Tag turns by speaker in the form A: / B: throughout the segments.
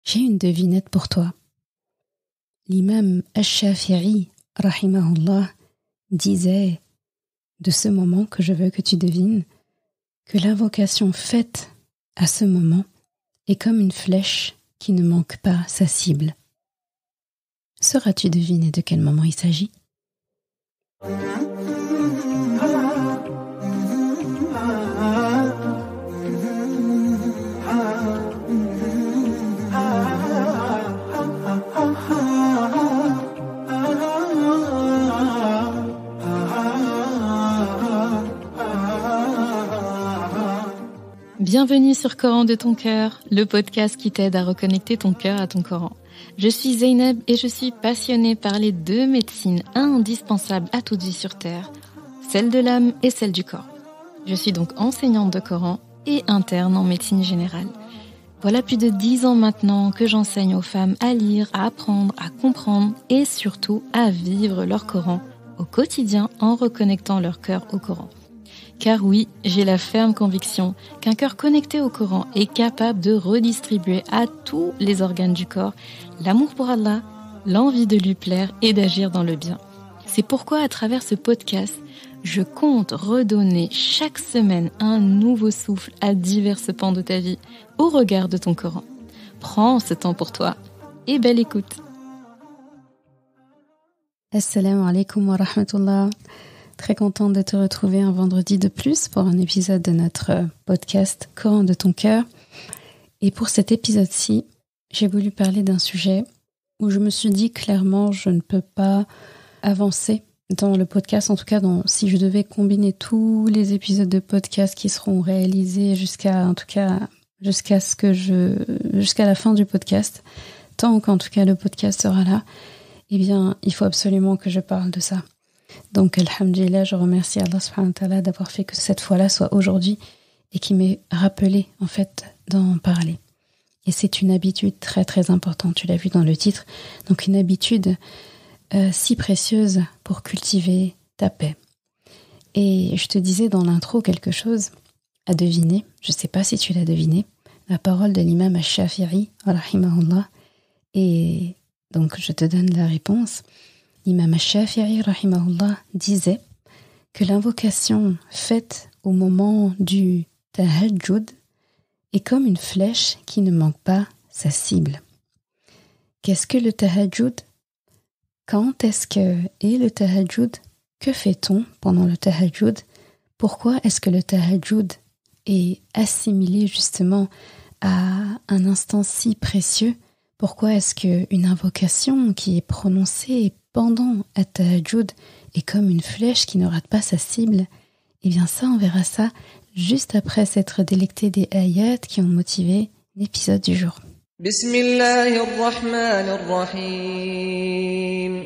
A: J'ai une devinette pour toi. L'imam Ash-Shafi'i, rahimahullah, disait de ce moment que je veux que tu devines que l'invocation faite à ce moment est comme une flèche qui ne manque pas sa cible. Sauras-tu deviner de quel moment il s'agit ?
B: Bienvenue sur Coran de ton cœur, le podcast qui t'aide à reconnecter ton cœur à ton Coran. Je suis Zeynep et je suis passionnée par les deux médecines indispensables à toute vie sur Terre, celle de l'âme et celle du corps. Je suis donc enseignante de Coran et interne en médecine générale. Voilà plus de 10 ans maintenant que j'enseigne aux femmes à lire, à apprendre, à comprendre et surtout à vivre leur Coran au quotidien en reconnectant leur cœur au Coran. Car oui, j'ai la ferme conviction qu'un cœur connecté au Coran est capable de redistribuer à tous les organes du corps l'amour pour Allah, l'envie de lui plaire et d'agir dans le bien. C'est pourquoi à travers ce podcast, je compte redonner chaque semaine un nouveau souffle à divers pans de ta vie au regard de ton Coran. Prends ce temps pour toi et belle écoute.
A: Assalamu alaikum wa rahmatullah. Très contente de te retrouver un vendredi de plus pour un épisode de notre podcast Coran de ton cœur. Et pour cet épisode-ci, j'ai voulu parler d'un sujet où je me suis dit clairement je ne peux pas avancer dans le podcast, en tout cas si je devais combiner tous les épisodes de podcast qui seront réalisés jusqu'à la fin du podcast, tant qu'en tout cas le podcast sera là, eh bien il faut absolument que je parle de ça. Donc, alhamdulillah, je remercie Allah subhanahu wa ta'ala d'avoir fait que cette fois-là soit aujourd'hui et qui m'ait rappelé, en fait, d'en parler. Et c'est une habitude très, très importante, tu l'as vu dans le titre. Donc, une habitude si précieuse pour cultiver ta paix. Et je te disais dans l'intro quelque chose à deviner. Je ne sais pas si tu l'as deviné. La parole de l'imam Ash-Shafi'i, rahimahullah. Et donc, je te donne la réponse. L'imam Ash-Shafi'i, rahimahullah, disait que l'invocation faite au moment du tahajjud est comme une flèche qui ne manque pas sa cible. Qu'est-ce que le tahajjud ? Quand est-ce que est le tahajjud ? Que fait-on pendant le tahajjud ? Pourquoi est-ce que le tahajjud est assimilé justement à un instant si précieux ? Pourquoi est-ce qu'une invocation qui est prononcée pendant at-tahajjud est comme une flèche qui ne rate pas sa cible ? Eh bien ça, on verra ça juste après s'être délecté des ayats qui ont motivé l'épisode du jour.
C: Bismillahirrahmanirrahim.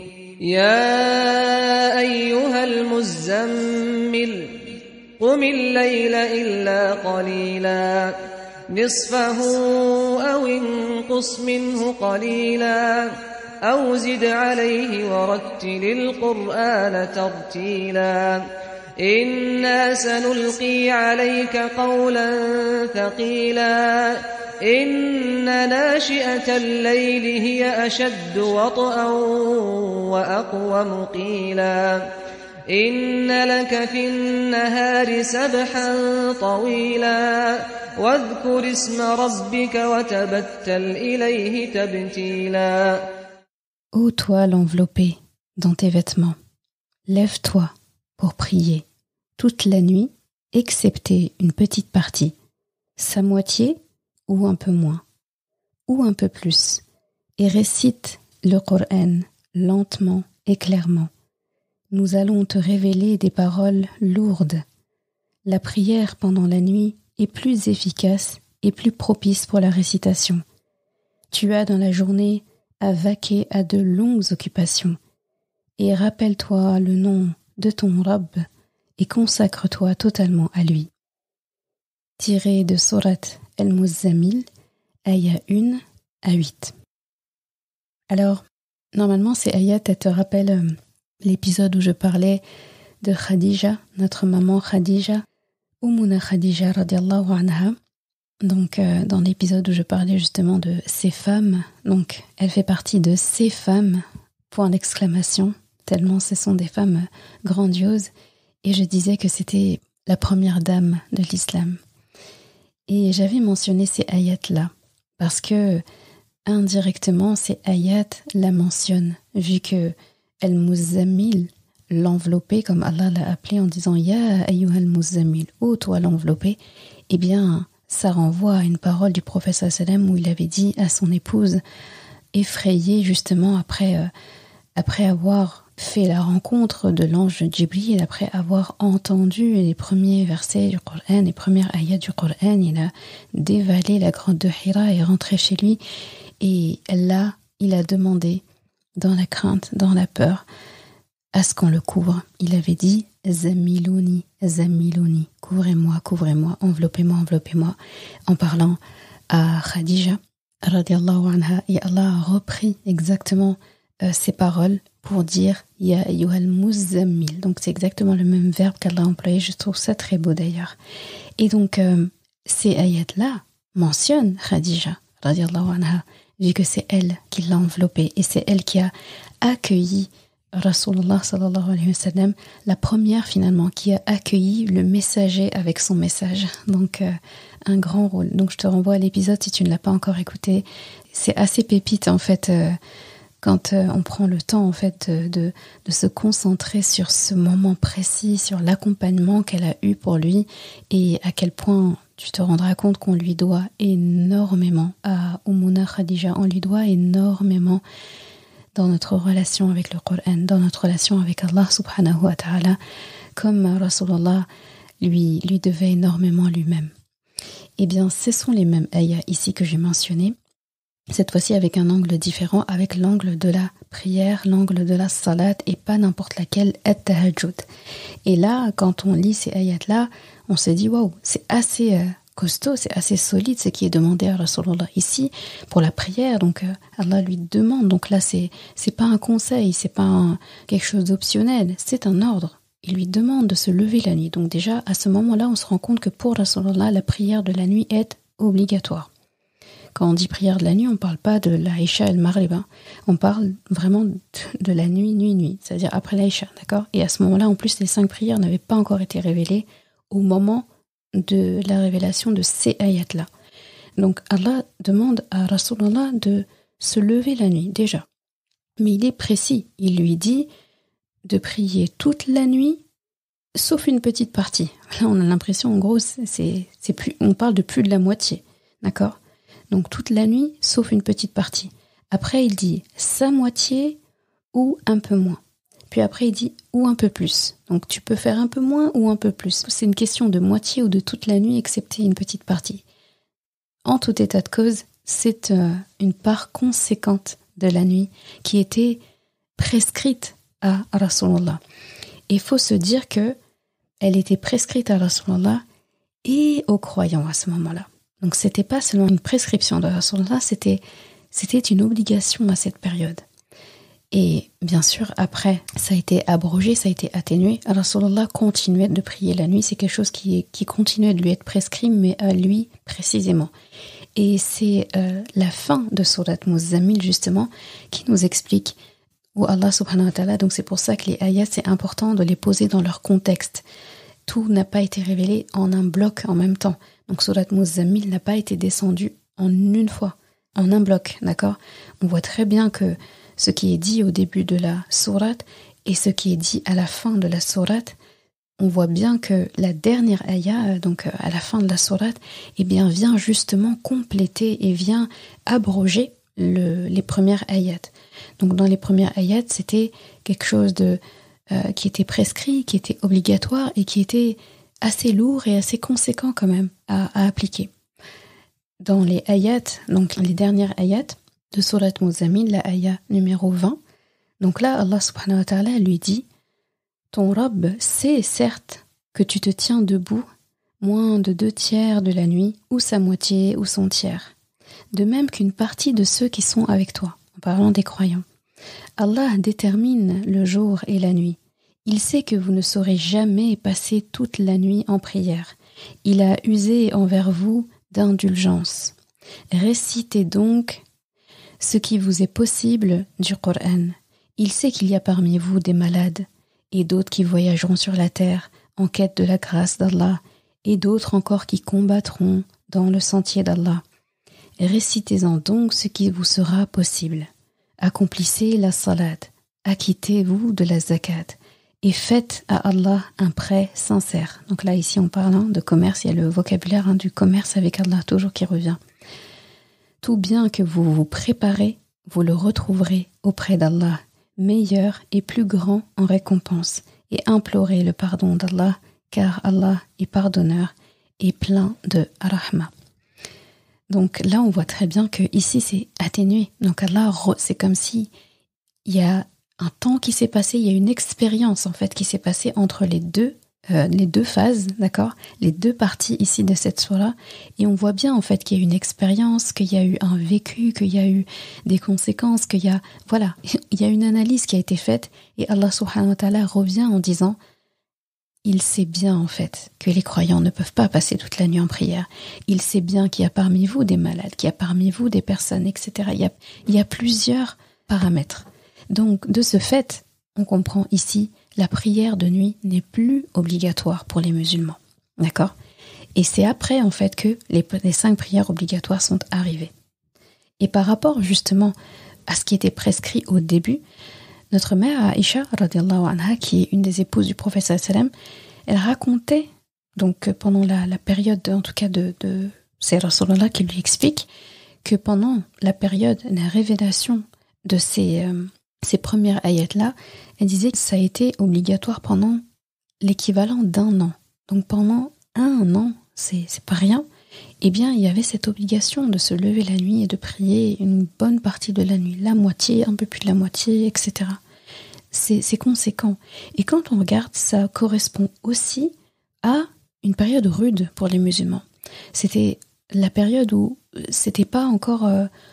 C: Ya ayyuhal muzammil, qumil layla illa qalila, nisfahu aw inqus minhu qalila. أو زد عليه ورتل القرآن ترتيلا إنا سنلقي عليك قولا ثقيلا إن ناشئة الليل هي أشد وطئا وأقوم قيلا إن لك في النهار سبحا طويلا واذكر اسم ربك وتبتل إليه تبتيلا.
A: Ô toi l'enveloppé dans tes vêtements, lève-toi pour prier toute la nuit, excepté une petite partie, sa moitié ou un peu moins, ou un peu plus, et récite le Coran lentement et clairement. Nous allons te révéler des paroles lourdes. La prière pendant la nuit est plus efficace et plus propice pour la récitation. Tu as dans la journée à vaquer à de longues occupations, et rappelle-toi le nom de ton Rabb et consacre-toi totalement à lui. Tiré de Surat Al-Muzammil, ayat 1 à 8. Alors, normalement ces ayats te rappellent l'épisode où je parlais de Khadija, notre maman Khadija, Ummuna Khadija radiallahu anha, Donc, dans l'épisode où je parlais justement de ces femmes, donc elle fait partie de ces femmes, point d'exclamation, tellement ce sont des femmes grandioses. Et je disais que c'était la première dame de l'islam. Et j'avais mentionné ces ayats-là, parce que indirectement, ces ayats la mentionnent, vu que Al-Muzammil, l'enveloppé, comme Allah l'a appelé en disant « Ya ayyuhal muzammil » ô toi l'enveloppé, eh bien, ça renvoie à une parole du prophète sallam où il avait dit à son épouse, effrayée justement après avoir fait la rencontre de l'ange Jibril, après avoir entendu les premiers versets du Coran, les premières ayats du Coran, il a dévalé la grotte de Hira et rentré chez lui. Et là, il a demandé, dans la crainte, dans la peur, à ce qu'on le couvre. Il avait dit « Zammilouni, Zammilouni, couvrez-moi, couvrez-moi, enveloppez-moi, enveloppez-moi » en parlant à Khadija, radiallahu anha, et Allah a repris exactement ces paroles pour dire « Ya ayyuhal muzammil ». Donc c'est exactement le même verbe qu'Allah a employé, je trouve ça très beau d'ailleurs. Et donc ces ayats-là mentionnent Khadija, radiallahu anha, vu que c'est elle qui l'a enveloppée et c'est elle qui a accueilli Rasulullah sallallahu alayhi wa sallam, la première finalement qui a accueilli le messager avec son message. Donc un grand rôle. Donc je te renvoie à l'épisode si tu ne l'as pas encore écouté. C'est assez pépite en fait quand on prend le temps en fait de se concentrer sur ce moment précis, sur l'accompagnement qu'elle a eu pour lui et à quel point tu te rendras compte qu'on lui doit énormément à Ummuna Khadija, on lui doit énormément dans notre relation avec le Coran, dans notre relation avec Allah subhanahu wa ta'ala, comme Rasulullah lui devait énormément lui-même. Eh bien, ce sont les mêmes ayats ici que j'ai mentionnés, cette fois-ci avec un angle différent, avec l'angle de la prière, l'angle de la salat et pas n'importe laquelle, at-tahajjud. Et là, quand on lit ces ayats-là, on se dit, waouh, c'est assez costaud, c'est assez solide ce qui est demandé à Rasulullah ici pour la prière. Donc Allah lui demande. Donc là, c'est pas un conseil, c'est pas quelque chose d'optionnel, c'est un ordre. Il lui demande de se lever la nuit. Donc déjà, à ce moment-là, on se rend compte que pour Rasulullah, la prière de la nuit est obligatoire. Quand on dit prière de la nuit, on ne parle pas de l'Aïcha et le Maghrib. On parle vraiment de la nuit, c'est-à-dire après l'Aïcha, d'accord ? Et à ce moment-là, en plus, les 5 prières n'avaient pas encore été révélées au moment de la révélation de ces ayats-là. Donc Allah demande à Rasulullah de se lever la nuit, déjà. Mais il est précis. Il lui dit de prier toute la nuit, sauf une petite partie. Là, on a l'impression, en gros, on parle de plus de la moitié, d'accord ? Donc toute la nuit, sauf une petite partie. Après, il dit sa moitié ou un peu moins. Puis après, il dit ou un peu plus. Donc tu peux faire un peu moins ou un peu plus. C'est une question de moitié ou de toute la nuit, excepté une petite partie. En tout état de cause, c'est une part conséquente de la nuit qui était prescrite à Rasulullah. Et il faut se dire que elle était prescrite à Rasulullah et aux croyants à ce moment-là. Donc c'était pas seulement une prescription de Rasulullah, c'était une obligation à cette période. Et bien sûr, après, ça a été abrogé, ça a été atténué. Rasulullah continuait de prier la nuit, c'est quelque chose qui continuait de lui être prescrit, mais à lui précisément. Et c'est la fin de Surat Muzammil, justement, qui nous explique où Allah subhanahu wa ta'ala, donc c'est pour ça que les ayats, c'est important de les poser dans leur contexte. Tout n'a pas été révélé en un bloc en même temps. Donc Surat Muzammil n'a pas été descendu en une fois, en un bloc, d'accord ? On voit très bien que ce qui est dit au début de la sourate et ce qui est dit à la fin de la sourate, on voit bien que la dernière ayah, donc à la fin de la sourate, eh bien vient justement compléter et vient abroger les premières ayats. Donc dans les premières ayats, c'était quelque chose qui était prescrit, qui était obligatoire et qui était assez lourd et assez conséquent quand même à appliquer. Dans les ayats, donc les dernières ayats de Surat Muzammil, la ayah numéro 20, donc là Allah subhanahu wa ta'ala lui dit « Ton Rabb sait certes que tu te tiens debout moins de 2/3 de la nuit, ou sa moitié, ou son tiers, de même qu'une partie de ceux qui sont avec toi, en parlant des croyants. Allah détermine le jour et la nuit. Il sait que vous ne saurez jamais passer toute la nuit en prière. Il a usé envers vous d'indulgence. Récitez donc ce qui vous est possible du Coran. Il sait qu'il y a parmi vous des malades et d'autres qui voyageront sur la terre en quête de la grâce d'Allah et d'autres encore qui combattront dans le sentier d'Allah. Récitez-en donc ce qui vous sera possible. Accomplissez la salat, acquittez-vous de la zakat et faites à Allah un prêt sincère. Donc là, ici, en parlant de commerce, il y a le vocabulaire du commerce avec Allah toujours qui revient. Tout bien que vous vous préparez, vous le retrouverez auprès d'Allah, meilleur et plus grand en récompense, et implorez le pardon d'Allah, car Allah est pardonneur et plein de rahma. Donc là, on voit très bien que ici c'est atténué. Donc Allah, c'est comme si il y a un temps qui s'est passé, il y a une expérience en fait qui s'est passée entre les deux phases, d'accord, les deux parties ici de cette sourate, et on voit bien en fait qu'il y a une expérience, qu'il y a eu un vécu, qu'il y a eu des conséquences, il y a une analyse qui a été faite, et Allah subhanahu wa ta'ala revient en disant, il sait bien en fait que les croyants ne peuvent pas passer toute la nuit en prière, il sait bien qu'il y a parmi vous des malades, qu'il y a parmi vous des personnes, etc. Il y a plusieurs paramètres. Donc de ce fait, on comprend ici, la prière de nuit n'est plus obligatoire pour les musulmans. D'accord ? Et c'est après, en fait, que les 5 prières obligatoires sont arrivées. Et par rapport, justement, à ce qui était prescrit au début, notre mère Aïcha, radiallahu anha, qui est une des épouses du prophète sallallahu alayhi wa sallam, elle racontait, donc pendant la période, en tout cas, c'est Rasulullah qui lui explique, que pendant la période de la révélation de ces premières ayats-là, elle disait que ça a été obligatoire pendant l'équivalent d'1 an. Donc pendant 1 an, c'est pas rien, eh bien il y avait cette obligation de se lever la nuit et de prier une bonne partie de la nuit, la moitié, un peu plus de la moitié, etc. C'est conséquent. Et quand on regarde, ça correspond aussi à une période rude pour les musulmans. C'était la période où c'était pas encore...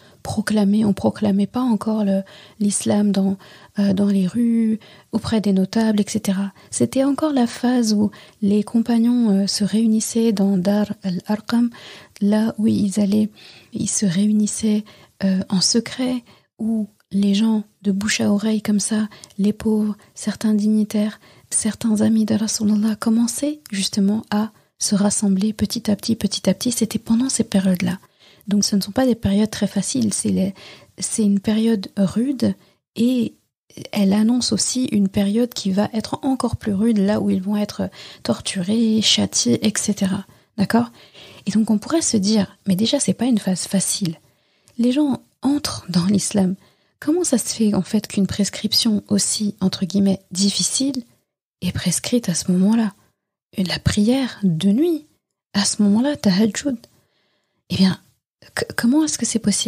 A: on proclamait pas encore l'islam dans les rues, auprès des notables, etc. C'était encore la phase où les compagnons se réunissaient dans Dar al-Arqam, là où ils se réunissaient en secret, où les gens de bouche à oreille comme ça, les pauvres, certains dignitaires, certains amis de Rasulullah commençaient justement à se rassembler petit à petit, c'était pendant ces périodes-là. Donc ce ne sont pas des périodes très faciles, c'est une période rude et elle annonce aussi une période qui va être encore plus rude, là où ils vont être torturés, châtiés, etc. D'accord ? Et donc on pourrait se dire, mais déjà c'est pas une phase facile. Les gens entrent dans l'islam. Comment ça se fait en fait qu'une prescription aussi, entre guillemets, difficile est prescrite à ce moment-là ? La prière de nuit, à ce moment-là, tahajjud. Eh bien, comment est-ce que c'est possible ?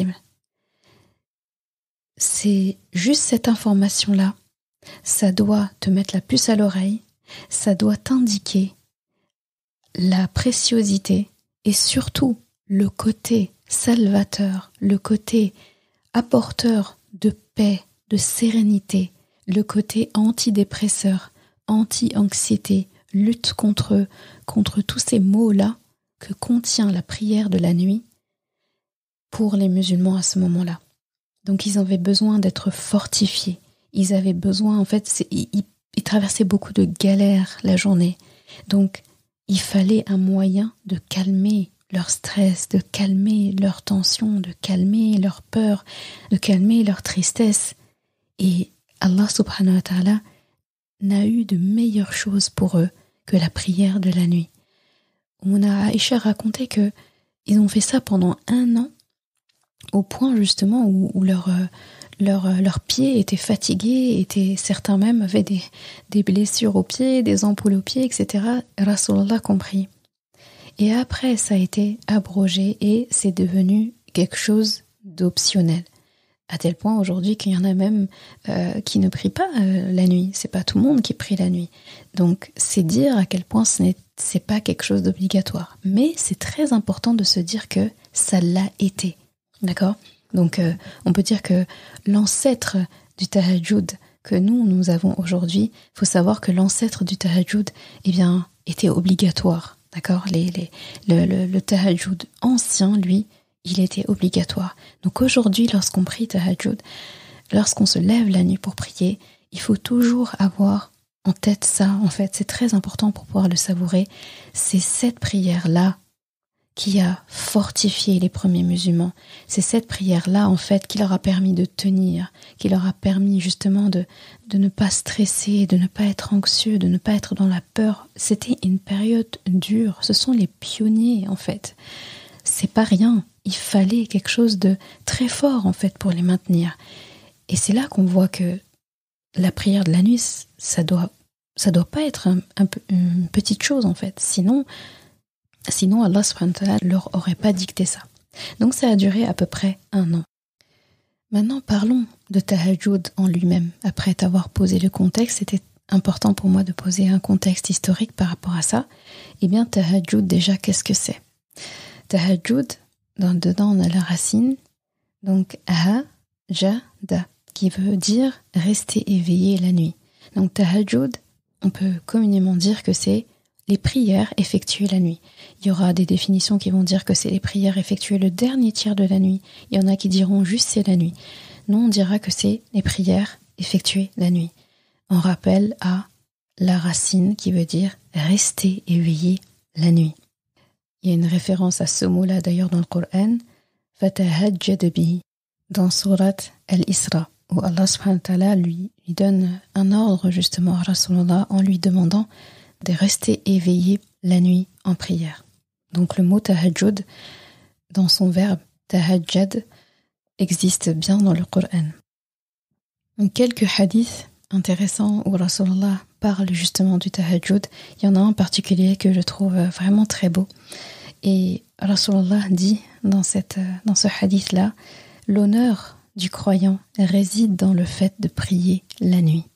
A: C'est juste cette information-là. Ça doit te mettre la puce à l'oreille. Ça doit t'indiquer la préciosité et surtout le côté salvateur, le côté apporteur de paix, de sérénité, le côté antidépresseur, anti-anxiété, lutte contre tous ces maux-là que contient la prière de la nuit pour les musulmans à ce moment-là. Donc ils avaient besoin d'être fortifiés. Ils avaient besoin, en fait, ils traversaient beaucoup de galères la journée. Donc il fallait un moyen de calmer leur stress, de calmer leur tension, de calmer leur peur, de calmer leur tristesse. Et Allah subhanahu wa ta'ala n'a eu de meilleure chose pour eux que la prière de la nuit. Mouna Aïcha racontait que ils ont fait ça pendant 1 an, au point justement où leurs pieds étaient fatigués, certains même avaient des blessures aux pieds, des ampoules aux pieds, etc. Rasulullah compris. Et après, ça a été abrogé et c'est devenu quelque chose d'optionnel. À tel point aujourd'hui qu'il y en a même qui ne prient pas la nuit. C'est pas tout le monde qui prie la nuit. Donc c'est dire à quel point c'est pas quelque chose d'obligatoire. Mais c'est très important de se dire que ça l'a été. D'accord ? Donc on peut dire que l'ancêtre du tahajjud que nous avons aujourd'hui, il faut savoir que l'ancêtre du tahajjud, eh bien, était obligatoire. D'accord, le tahajjud ancien, lui, il était obligatoire. Donc aujourd'hui, lorsqu'on prie tahajjud, lorsqu'on se lève la nuit pour prier, il faut toujours avoir en tête ça. En fait, c'est très important pour pouvoir le savourer. C'est cette prière-là qui a fortifié les premiers musulmans. C'est cette prière-là, en fait, qui leur a permis de tenir, qui leur a permis justement de ne pas stresser, de ne pas être anxieux, de ne pas être dans la peur. C'était une période dure. Ce sont les pionniers, en fait. C'est pas rien. Il fallait quelque chose de très fort, en fait, pour les maintenir. Et c'est là qu'on voit que la prière de la nuit, ça doit pas être une petite chose, en fait. Sinon, Allah subhanahu wa ta'ala leur aurait pas dicté ça. Donc ça a duré à peu près 1 an. Maintenant, parlons de tahajjud en lui-même. Après t'avoir posé le contexte, c'était important pour moi de poser un contexte historique par rapport à ça. Eh bien, tahajjud, déjà, qu'est-ce que c'est? Tahajjud, dedans on a la racine, donc ha-ja-da, qui veut dire rester éveillé la nuit. Donc tahajjud, on peut communément dire que c'est les prières effectuées la nuit. Il y aura des définitions qui vont dire que c'est les prières effectuées le dernier tiers de la nuit. Il y en a qui diront juste c'est la nuit. Nous, on dira que c'est les prières effectuées la nuit. On rappelle à la racine qui veut dire rester éveillé la nuit. Il y a une référence à ce mot-là d'ailleurs dans le Coran, fatahajjad bihi, dans Surat Al-Isra, où Allah subhanahu wa ta'ala lui donne un ordre justement à Rasulullah en lui demandant de rester éveillé la nuit en prière. Donc le mot tahajjud, dans son verbe tahajjad, existe bien dans le Coran. Donc, quelques hadiths intéressants où Rasulullah parle justement du tahajjud. Il y en a un en particulier que je trouve vraiment très beau. Et Rasulullah dit dans ce hadith-là, l'honneur du croyant réside dans le fait de prier la nuit.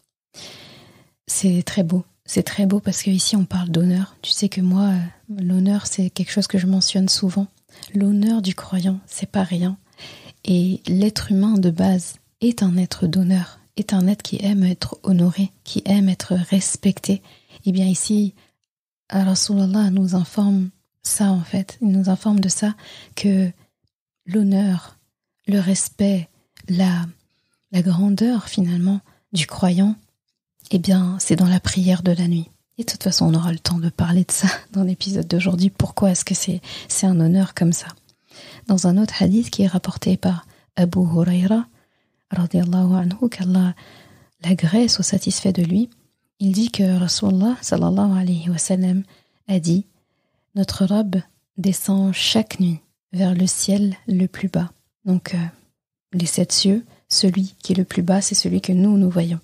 A: C'est très beau. C'est très beau parce qu'ici on parle d'honneur. Tu sais que moi, l'honneur c'est quelque chose que je mentionne souvent. L'honneur du croyant, c'est pas rien. Et l'être humain de base est un être d'honneur, est un être qui aime être honoré, qui aime être respecté. Et bien ici, Rasulullah nous informe ça en fait. Il nous informe de ça, que l'honneur, le respect, la grandeur finalement du croyant, eh bien, c'est dans la prière de la nuit. Et de toute façon, on aura le temps de parler de ça dans l'épisode d'aujourd'hui. Pourquoi est-ce que c'est un honneur comme ça? Dans un autre hadith qui est rapporté par Abu Huraira, radiyallahu anhu, qu'Allah l'agrée soit satisfait de lui, il dit que Rasulullah sallallahu alayhi wa sallam a dit: notre Rabb descend chaque nuit vers le ciel le plus bas. Donc, les 7 cieux, celui qui est le plus bas, c'est celui que nous voyons.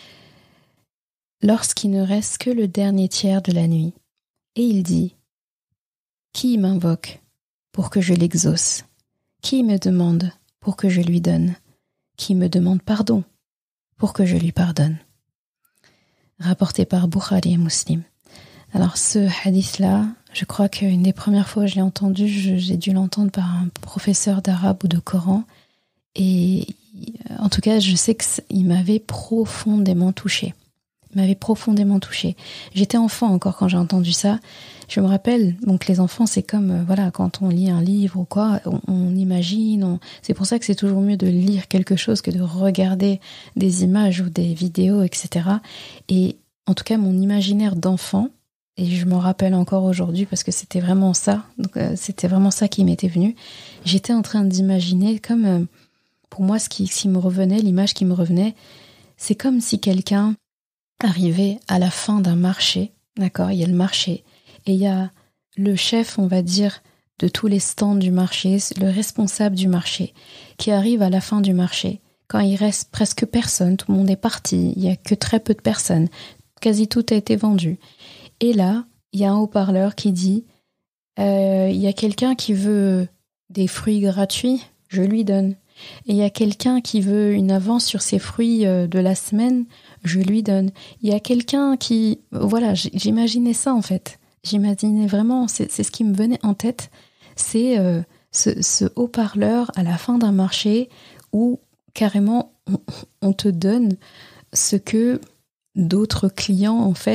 A: Lorsqu'il ne reste que le dernier tiers de la nuit, et il dit: qui m'invoque pour que je l'exauce? Qui me demande pour que je lui donne? Qui me demande pardon pour que je lui pardonne? Rapporté par Bukhari et Muslim. Alors ce hadith-là, je crois qu'une des premières fois que je l'ai entendu, j'ai dû l'entendre par un professeur d'arabe ou de Coran, et en tout cas je sais qu'il m'avait profondément touchée. J'étais enfant encore quand j'ai entendu ça. Je me rappelle, donc les enfants, c'est comme, voilà, quand on lit un livre ou quoi, on imagine, c'est pour ça que c'est toujours mieux de lire quelque chose que de regarder des images ou des vidéos, etc. Et en tout cas, mon imaginaire d'enfant, et je m'en rappelle encore aujourd'hui parce que c'était vraiment ça, donc c'était vraiment ça qui m'était venu. J'étais en train d'imaginer comme, pour moi, ce qui me revenait, l'image qui me revenait, c'est comme si quelqu'un arrivé à la fin d'un marché, d'accord, il y a le marché, et il y a le chef, on va dire, de tous les stands du marché, le responsable du marché, qui arrive à la fin du marché, quand il reste presque personne, tout le monde est parti, il y a que très peu de personnes, quasi tout a été vendu. Et là, il y a un haut-parleur qui dit il y a quelqu'un qui veut des fruits gratuits, je lui donne. Et il y a quelqu'un qui veut une avance sur ses fruits de la semaine, je lui donne. Il y a quelqu'un qui... Voilà, j'imaginais ça en fait. J'imaginais vraiment, c'est ce qui me venait en tête, c'est ce haut-parleur à la fin d'un marché où carrément on te donne ce que d'autres clients en fait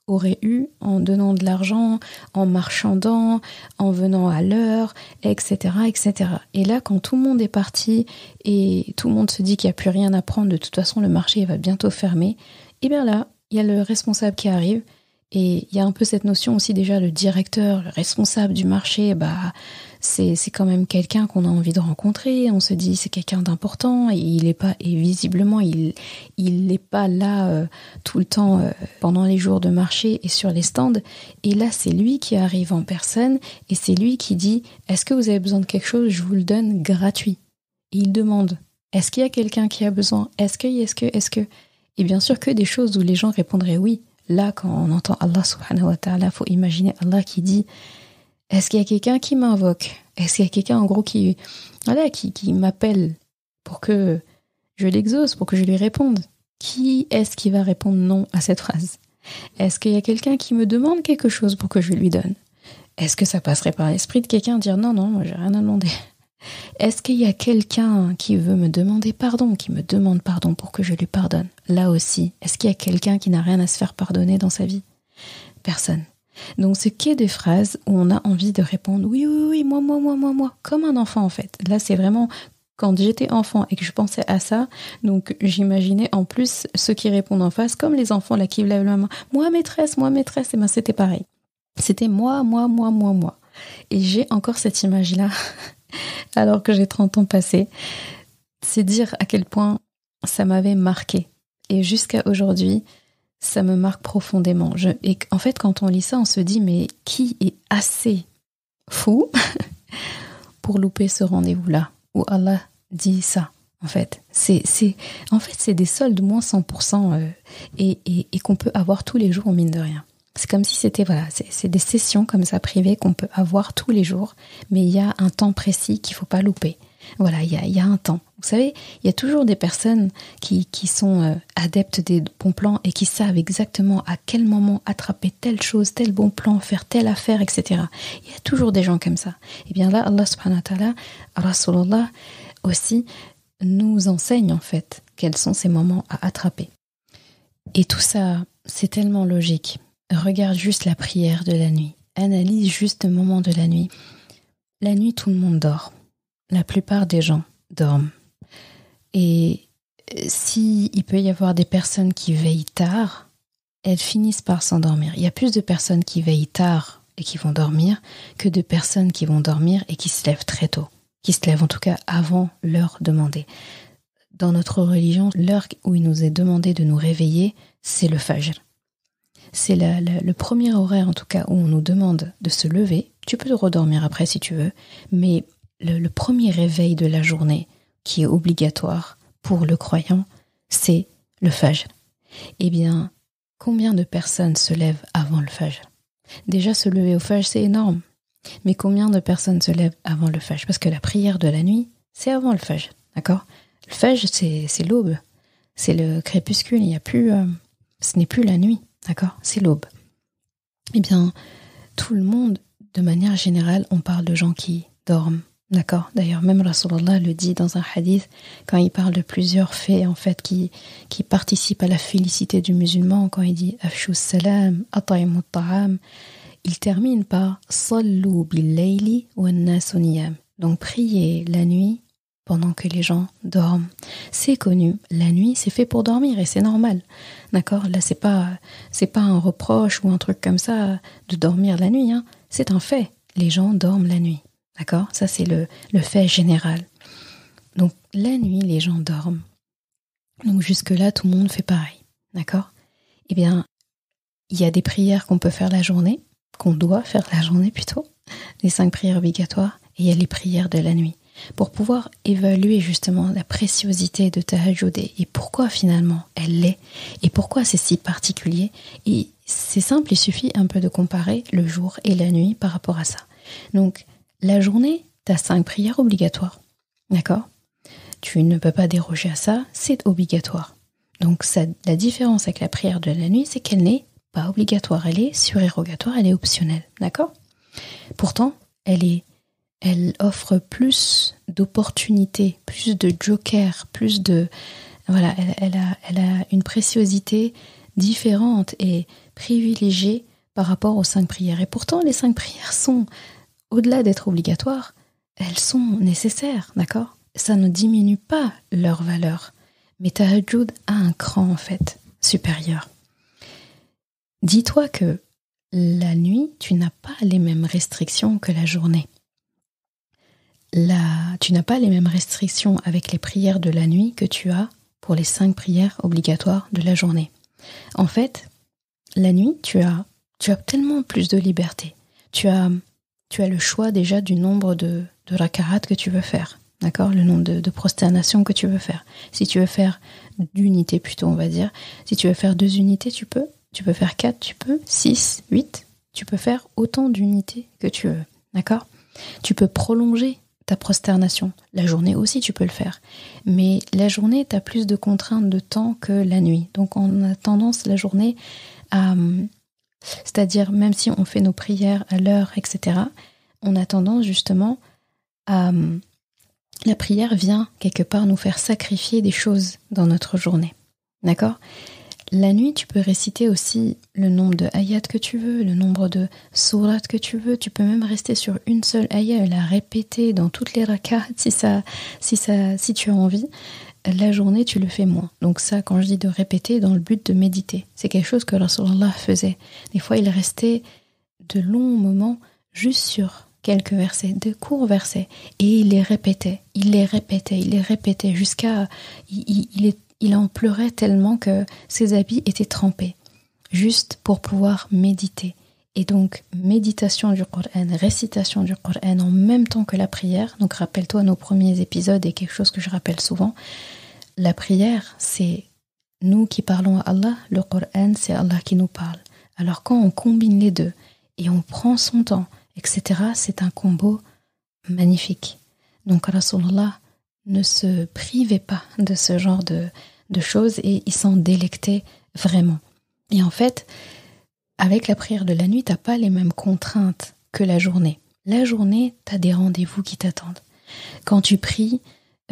A: aurait eu en donnant de l'argent, en marchandant, en venant à l'heure, etc., etc. Et là, quand tout le monde est parti et tout le monde se dit qu'il n'y a plus rien à prendre, de toute façon, le marché va bientôt fermer, et bien là, il y a le responsable qui arrive et il y a un peu cette notion aussi déjà, le directeur, le responsable du marché, c'est quand même quelqu'un qu'on a envie de rencontrer. On se dit c'est quelqu'un d'important et visiblement il n'est pas là tout le temps pendant les jours de marché et sur les stands. Et là c'est lui qui arrive en personne et c'est lui qui dit est-ce que vous avez besoin de quelque chose, je vous le donne gratuit. Et il demande est-ce qu'il y a quelqu'un qui a besoin, est-ce que et bien sûr que des choses où les gens répondraient oui. Là quand on entend Allah subhanahu wa ta'ala, faut imaginer Allah qui dit est-ce qu'il y a quelqu'un qui m'invoque? Est-ce qu'il y a quelqu'un en gros qui m'appelle pour que je l'exauce, pour que je lui réponde? Qui est-ce qui va répondre non à cette phrase? Est-ce qu'il y a quelqu'un qui me demande quelque chose pour que je lui donne? Est-ce que ça passerait par l'esprit de quelqu'un dire non, moi j'ai rien à demander? Est-ce qu'il y a quelqu'un qui veut me demander pardon, qui me demande pardon pour que je lui pardonne? Là aussi, est-ce qu'il y a quelqu'un qui n'a rien à se faire pardonner dans sa vie? Personne. Donc c'est que des phrases où on a envie de répondre oui, moi, comme un enfant en fait. Là c'est vraiment quand j'étais enfant et que je pensais à ça, donc j'imaginais en plus ceux qui répondent en face, comme les enfants là qui lèvent la main, moi maîtresse, et ben c'était pareil. C'était moi. Et j'ai encore cette image-là, alors que j'ai 30 ans passés. C'est dire à quel point ça m'avait marqué. Et jusqu'à aujourd'hui, ça me marque profondément. Et en fait, quand on lit ça, on se dit, mais qui est assez fou pour louper ce rendez-vous-là, où Allah dit ça, en fait. C'est des soldes moins 100% et qu'on peut avoir tous les jours, mine de rien. C'est comme si c'était, c'est des sessions comme ça privées qu'on peut avoir tous les jours, mais il y a un temps précis qu'il ne faut pas louper. Voilà, il y a un temps. Vous savez, il y a toujours des personnes qui sont adeptes des bons plans et qui savent exactement à quel moment attraper telle chose, tel bon plan, faire telle affaire, etc. Il y a toujours des gens comme ça. Et bien là, Allah subhanahu wa ta'ala, Rasulullah aussi, nous enseigne en fait quels sont ces moments à attraper. Et tout ça, c'est tellement logique. Regarde juste la prière de la nuit. Analyse juste le moment de la nuit. La nuit, tout le monde dort. La plupart des gens dorment. Et s'il peut y avoir des personnes qui veillent tard, elles finissent par s'endormir. Il y a plus de personnes qui veillent tard et qui vont dormir que de personnes qui vont dormir et qui se lèvent très tôt. Qui se lèvent en tout cas avant l'heure demandée. Dans notre religion, l'heure où il nous est demandé de nous réveiller, c'est le fajr. C'est le premier horaire en tout cas où on nous demande de se lever. Tu peux te redormir après si tu veux, mais le premier réveil de la journée qui est obligatoire pour le croyant, c'est le fajr. Eh bien, combien de personnes se lèvent avant le fajr? Déjà, se lever au fajr, c'est énorme. Mais combien de personnes se lèvent avant le fajr? Parce que la prière de la nuit, c'est avant le fajr, d'accord? Le fajr, c'est l'aube. C'est le crépuscule, il y a plus, ce n'est plus la nuit, d'accord? C'est l'aube. Eh bien, tout le monde, de manière générale, on parle de gens qui dorment. D'accord. D'ailleurs, même Rasulullah le dit dans un hadith quand il parle de plusieurs faits en fait qui participent à la félicité du musulman. Quand il dit afshu salam, at'imu ta'am, il termine par sallu bil layli wan nasu niyam. Donc priez la nuit pendant que les gens dorment. C'est connu. La nuit, c'est fait pour dormir et c'est normal. D'accord. Là, c'est pas un reproche ou un truc comme ça de dormir la nuit. Hein. C'est un fait. Les gens dorment la nuit. D'accord? Ça, c'est le fait général. Donc, la nuit, les gens dorment. Donc, jusque-là, tout le monde fait pareil. D'accord? Eh bien, il y a des prières qu'on peut faire la journée, qu'on doit faire la journée plutôt, les 5 prières obligatoires, et il y a les prières de la nuit. Pour pouvoir évaluer justement la préciosité de Tahajjud et pourquoi finalement elle l'est, et pourquoi c'est si particulier. Et c'est simple, il suffit un peu de comparer le jour et la nuit par rapport à ça. Donc, la journée, tu as 5 prières obligatoires. D'accord? Tu ne peux pas déroger à ça, c'est obligatoire. Donc la différence avec la prière de la nuit, c'est qu'elle n'est pas obligatoire, elle est surérogatoire, elle est optionnelle. D'accord? Pourtant, elle offre plus d'opportunités, plus de jokers, plus de... Voilà, elle a une préciosité différente et privilégiée par rapport aux 5 prières. Et pourtant, les 5 prières sont, au-delà d'être obligatoires, elles sont nécessaires, d'accord ? Ça ne diminue pas leur valeur. Mais tahajjud a un cran, en fait, supérieur. Dis-toi que la nuit, tu n'as pas les mêmes restrictions que la journée. Tu n'as pas les mêmes restrictions avec les prières de la nuit que tu as pour les 5 prières obligatoires de la journée. En fait, la nuit, tu as tellement plus de liberté. Tu as le choix déjà du nombre de raka'at que tu veux faire, d'accord ? Le nombre de prosternations que tu veux faire. Si tu veux faire d'unités plutôt, on va dire. Si tu veux faire 2 unités, tu peux. Tu peux faire 4, tu peux. 6, 8, tu peux faire autant d'unités que tu veux, d'accord ? Tu peux prolonger ta prosternation. La journée aussi, tu peux le faire. Mais la journée, tu as plus de contraintes de temps que la nuit. Donc, on a tendance, la journée, à... C'est-à-dire, même si on fait nos prières à l'heure, etc., on a tendance, justement, à... La prière vient, quelque part, nous faire sacrifier des choses dans notre journée. D'accord ? La nuit, tu peux réciter aussi le nombre de ayats que tu veux, le nombre de sourates que tu veux. Tu peux même rester sur une seule ayat et la répéter dans toutes les rak'ahs si tu as envie. La journée, tu le fais moins. Donc ça, quand je dis de répéter, dans le but de méditer. C'est quelque chose que Rasulallah faisait. Des fois, il restait de longs moments juste sur quelques versets, de courts versets. Et il les répétait jusqu'à... Il en pleurait tellement que ses habits étaient trempés, juste pour pouvoir méditer. Et donc, méditation du Coran, récitation du Coran en même temps que la prière. Donc, rappelle-toi nos premiers épisodes et quelque chose que je rappelle souvent. La prière, c'est nous qui parlons à Allah. Le Coran, c'est Allah qui nous parle. Alors, quand on combine les deux et on prend son temps, etc., c'est un combo magnifique. Donc, Rasulullah ne se privait pas de ce genre de choses et il s'en délectait vraiment. Et en fait, avec la prière de la nuit, tu n'as pas les mêmes contraintes que la journée. La journée, tu as des rendez-vous qui t'attendent. Quand tu pries,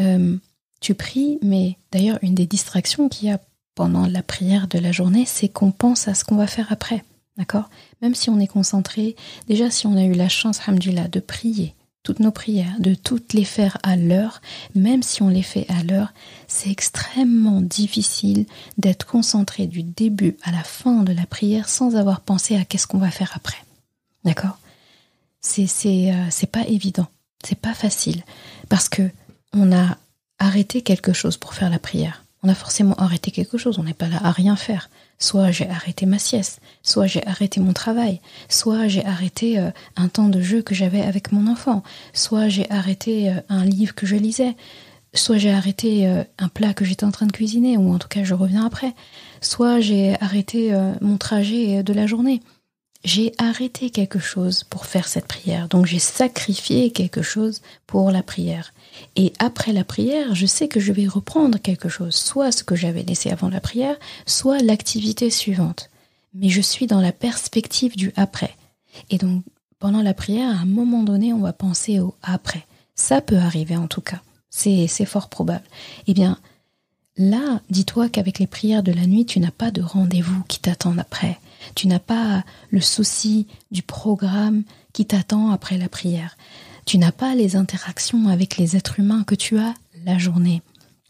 A: mais d'ailleurs, une des distractions qu'il y a pendant la prière de la journée, c'est qu'on pense à ce qu'on va faire après. D'accord ? Même si on est concentré, déjà si on a eu la chance, alhamdoulilah, de prier, toutes nos prières, de toutes les faire à l'heure, même si on les fait à l'heure, c'est extrêmement difficile d'être concentré du début à la fin de la prière sans avoir pensé à qu'est-ce qu'on va faire après. D'accord ? C'est pas évident, c'est pas facile, parce que on a arrêté quelque chose pour faire la prière. On a forcément arrêté quelque chose, on n'est pas là à rien faire. Soit j'ai arrêté ma sieste, soit j'ai arrêté mon travail, soit j'ai arrêté un temps de jeu que j'avais avec mon enfant, soit j'ai arrêté un livre que je lisais, soit j'ai arrêté un plat que j'étais en train de cuisiner, ou en tout cas je reviens après, soit j'ai arrêté mon trajet de la journée. J'ai arrêté quelque chose pour faire cette prière, donc j'ai sacrifié quelque chose pour la prière. Et après la prière, je sais que je vais reprendre quelque chose, soit ce que j'avais laissé avant la prière, soit l'activité suivante. Mais je suis dans la perspective du après. Et donc, pendant la prière, à un moment donné, on va penser au après. Ça peut arriver en tout cas. C'est fort probable. Eh bien, là, dis-toi qu'avec les prières de la nuit, tu n'as pas de rendez-vous qui t'attendent après. Tu n'as pas le souci du programme qui t'attend après la prière. Tu n'as pas les interactions avec les êtres humains que tu as la journée.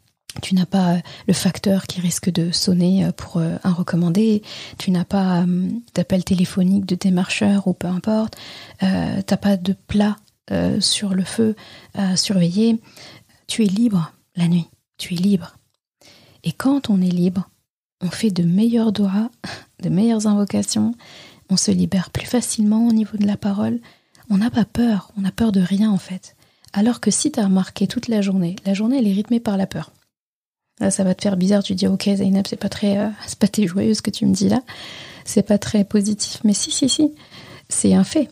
A: Tu n'as pas le facteur qui risque de sonner pour un recommandé. Tu n'as pas d'appel téléphonique de démarcheur ou peu importe. T'as pas de plat sur le feu à surveiller. Tu es libre la nuit. Tu es libre. Et quand on est libre, on fait de meilleurs doigts, de meilleures invocations. On se libère plus facilement au niveau de la parole. On n'a pas peur, on n'a peur de rien en fait. Alors que si tu as remarqué toute la journée elle est rythmée par la peur. Là, ça va te faire bizarre, tu te dis ok Zeynep, c'est pas très joyeux ce que tu me dis là, c'est pas très positif, mais si, c'est un fait.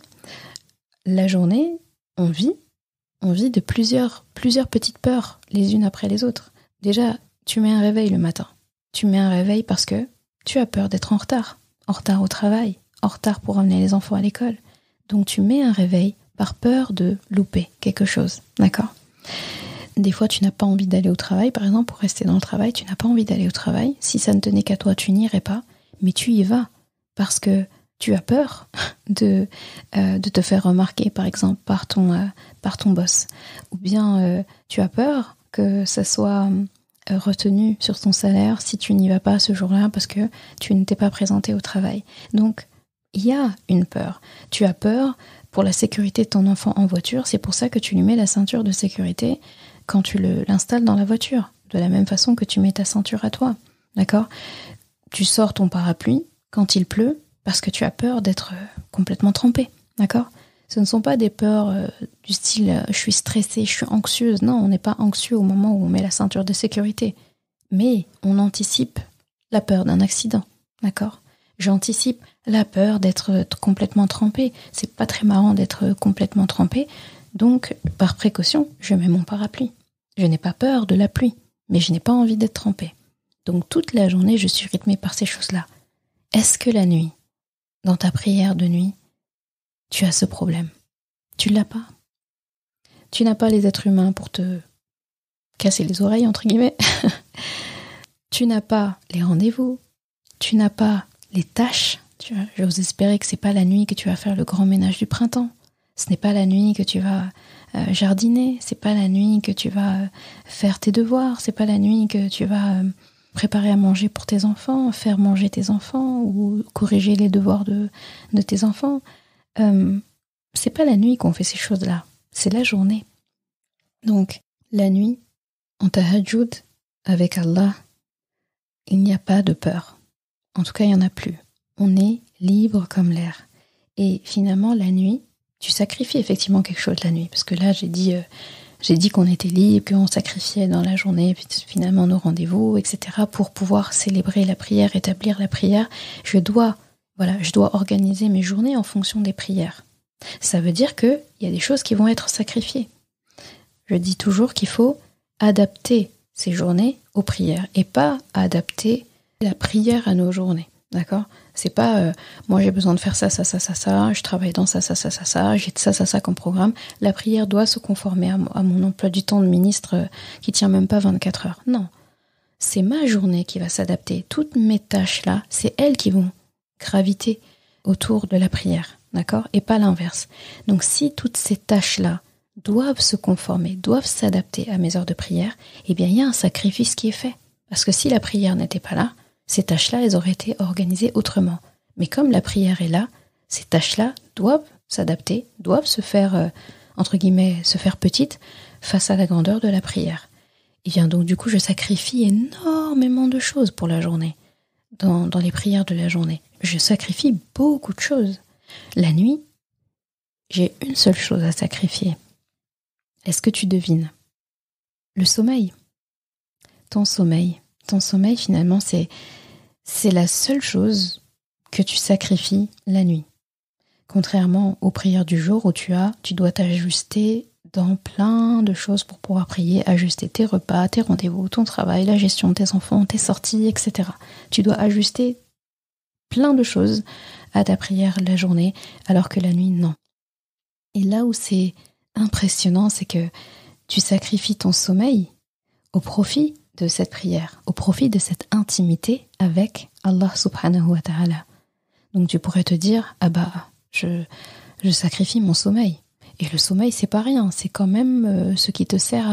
A: La journée, on vit de plusieurs petites peurs, les unes après les autres. Déjà, tu mets un réveil le matin. Tu mets un réveil parce que tu as peur d'être en retard au travail, en retard pour emmener les enfants à l'école. Donc tu mets un réveil par peur de louper quelque chose, d'accord ? Des fois tu n'as pas envie d'aller au travail, par exemple pour rester dans le travail, tu n'as pas envie d'aller au travail. Si ça ne tenait qu'à toi, tu n'irais pas. mais tu y vas parce que tu as peur de te faire remarquer, par exemple, par ton boss. Ou bien tu as peur que ça soit retenu sur ton salaire si tu n'y vas pas ce jour-là parce que tu ne t'es pas présenté au travail. Donc, il y a une peur. Tu as peur pour la sécurité de ton enfant en voiture. C'est pour ça que tu lui mets la ceinture de sécurité quand tu l'installes dans la voiture. De la même façon que tu mets ta ceinture à toi. D'accord ? Tu sors ton parapluie quand il pleut parce que tu as peur d'être complètement trempé. D'accord ? Ce ne sont pas des peurs du style je suis stressée, je suis anxieuse. Non, on n'est pas anxieux au moment où on met la ceinture de sécurité. Mais on anticipe la peur d'un accident. D'accord ? J'anticipe la peur d'être complètement trempé. C'est pas très marrant d'être complètement trempé. Donc, par précaution, je mets mon parapluie. Je n'ai pas peur de la pluie, mais je n'ai pas envie d'être trempé. Donc, toute la journée, je suis rythmée par ces choses-là. Est-ce que la nuit, dans ta prière de nuit, tu as ce problème? Tu l'as pas. Tu n'as pas les êtres humains pour te casser les oreilles, entre guillemets. Tu n'as pas les rendez-vous. Tu n'as pas les tâches. J'ose espérer que c'est pas la nuit que tu vas faire le grand ménage du printemps. Ce n'est pas la nuit que tu vas jardiner. C'est pas la nuit que tu vas faire tes devoirs. C'est pas la nuit que tu vas préparer à manger pour tes enfants, faire manger tes enfants ou corriger les devoirs de tes enfants. C'est pas la nuit qu'on fait ces choses-là. C'est la journée. Donc, la nuit, en tahajjud, avec Allah, il n'y a pas de peur. En tout cas, il n'y en a plus. On est libre comme l'air. Et finalement, la nuit, tu sacrifies effectivement quelque chose la nuit. Parce que là, j'ai dit qu'on était libre, qu'on sacrifiait dans la journée, puis finalement nos rendez-vous, etc. Pour pouvoir célébrer la prière, établir la prière. Je dois organiser mes journées en fonction des prières. Ça veut dire qu'il y a des choses qui vont être sacrifiées. Je dis toujours qu'il faut adapter ces journées aux prières et pas adapter la prière à nos journées, d'accord ? C'est pas moi j'ai besoin de faire ça, je travaille dans ça, j'ai ça comme programme. La prière doit se conformer à mon emploi du temps de ministre qui tient même pas 24 heures. Non, c'est ma journée qui va s'adapter. Toutes mes tâches là, c'est elles qui vont graviter autour de la prière, d'accord ? Et pas l'inverse. Donc si toutes ces tâches là doivent se conformer, doivent s'adapter à mes heures de prière, eh bien il y a un sacrifice qui est fait. Parce que si la prière n'était pas là, ces tâches-là, elles auraient été organisées autrement. Mais comme la prière est là, ces tâches-là doivent s'adapter, doivent se faire, entre guillemets, se faire petites face à la grandeur de la prière. Et bien donc du coup, je sacrifie énormément de choses pour la journée, dans les prières de la journée. Je sacrifie beaucoup de choses. La nuit, j'ai une seule chose à sacrifier. Est-ce que tu devines ? Le sommeil. Ton sommeil, finalement, c'est la seule chose que tu sacrifies la nuit. Contrairement aux prières du jour où tu dois t'ajuster dans plein de choses pour pouvoir prier, ajuster tes repas, tes rendez-vous, ton travail, la gestion de tes enfants, tes sorties, etc. Tu dois ajuster plein de choses à ta prière la journée, alors que la nuit, non. Et là où c'est impressionnant, c'est que tu sacrifies ton sommeil au profit de cette prière, au profit de cette intimité avec Allah subhanahu wa ta'ala. Donc tu pourrais te dire, je sacrifie mon sommeil. Et le sommeil, c'est pas rien, c'est quand même ce qui te sert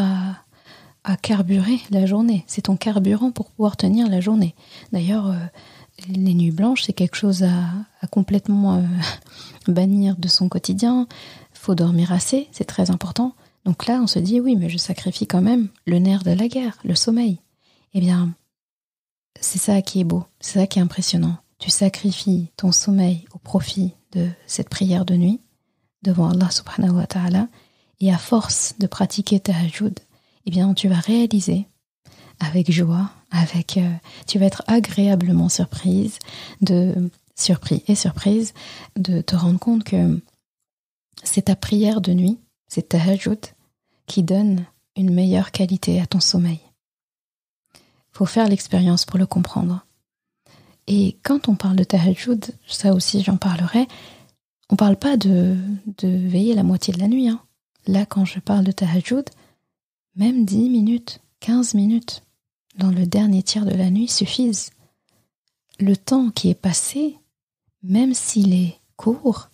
A: à carburer la journée. C'est ton carburant pour pouvoir tenir la journée. D'ailleurs, les nuits blanches, c'est quelque chose à complètement bannir de son quotidien. Faut dormir assez, c'est très important. Donc là, on se dit, oui, mais je sacrifie quand même le nerf de la guerre, le sommeil. Eh bien, c'est ça qui est beau, c'est ça qui est impressionnant. Tu sacrifies ton sommeil au profit de cette prière de nuit devant Allah subhanahu wa ta'ala, et à force de pratiquer tahajjud, eh bien, tu vas réaliser avec joie, tu vas être agréablement surprise de te rendre compte que c'est ta prière de nuit, c'est tahajjud qui donne une meilleure qualité à ton sommeil. Il faut faire l'expérience pour le comprendre. Et quand on parle de tahajjud, ça aussi j'en parlerai, on ne parle pas de veiller la moitié de la nuit. Là, quand je parle de tahajjud, même 10 minutes, 15 minutes, dans le dernier tiers de la nuit suffisent. le temps qui est passé, même s'il est court,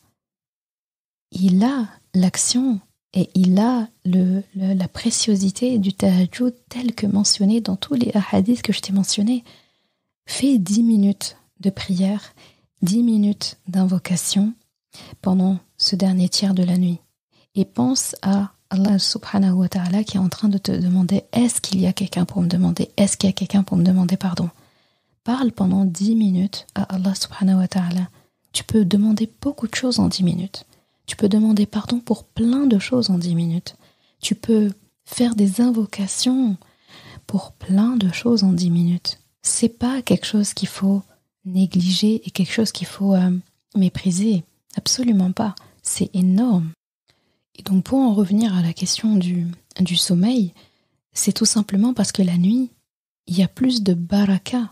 A: il a l'action et il a la préciosité du tahajjud tel que mentionné dans tous les hadiths que je t'ai mentionnés. Fais 10 minutes de prière, 10 minutes d'invocation pendant ce dernier tiers de la nuit. Et pense à Allah subhanahu wa ta'ala qui est en train de te demander est-ce qu'il y a quelqu'un pour me demander, est-ce qu'il y a quelqu'un pour me demander pardon. Parle pendant 10 minutes à Allah subhanahu wa ta'ala. Tu peux demander beaucoup de choses en 10 minutes. Tu peux demander pardon pour plein de choses en 10 minutes. Tu peux faire des invocations pour plein de choses en 10 minutes. C'est pas quelque chose qu'il faut négliger et quelque chose qu'il faut mépriser. Absolument pas. C'est énorme. Et donc pour en revenir à la question du sommeil, c'est tout simplement parce que la nuit, il y a plus de baraka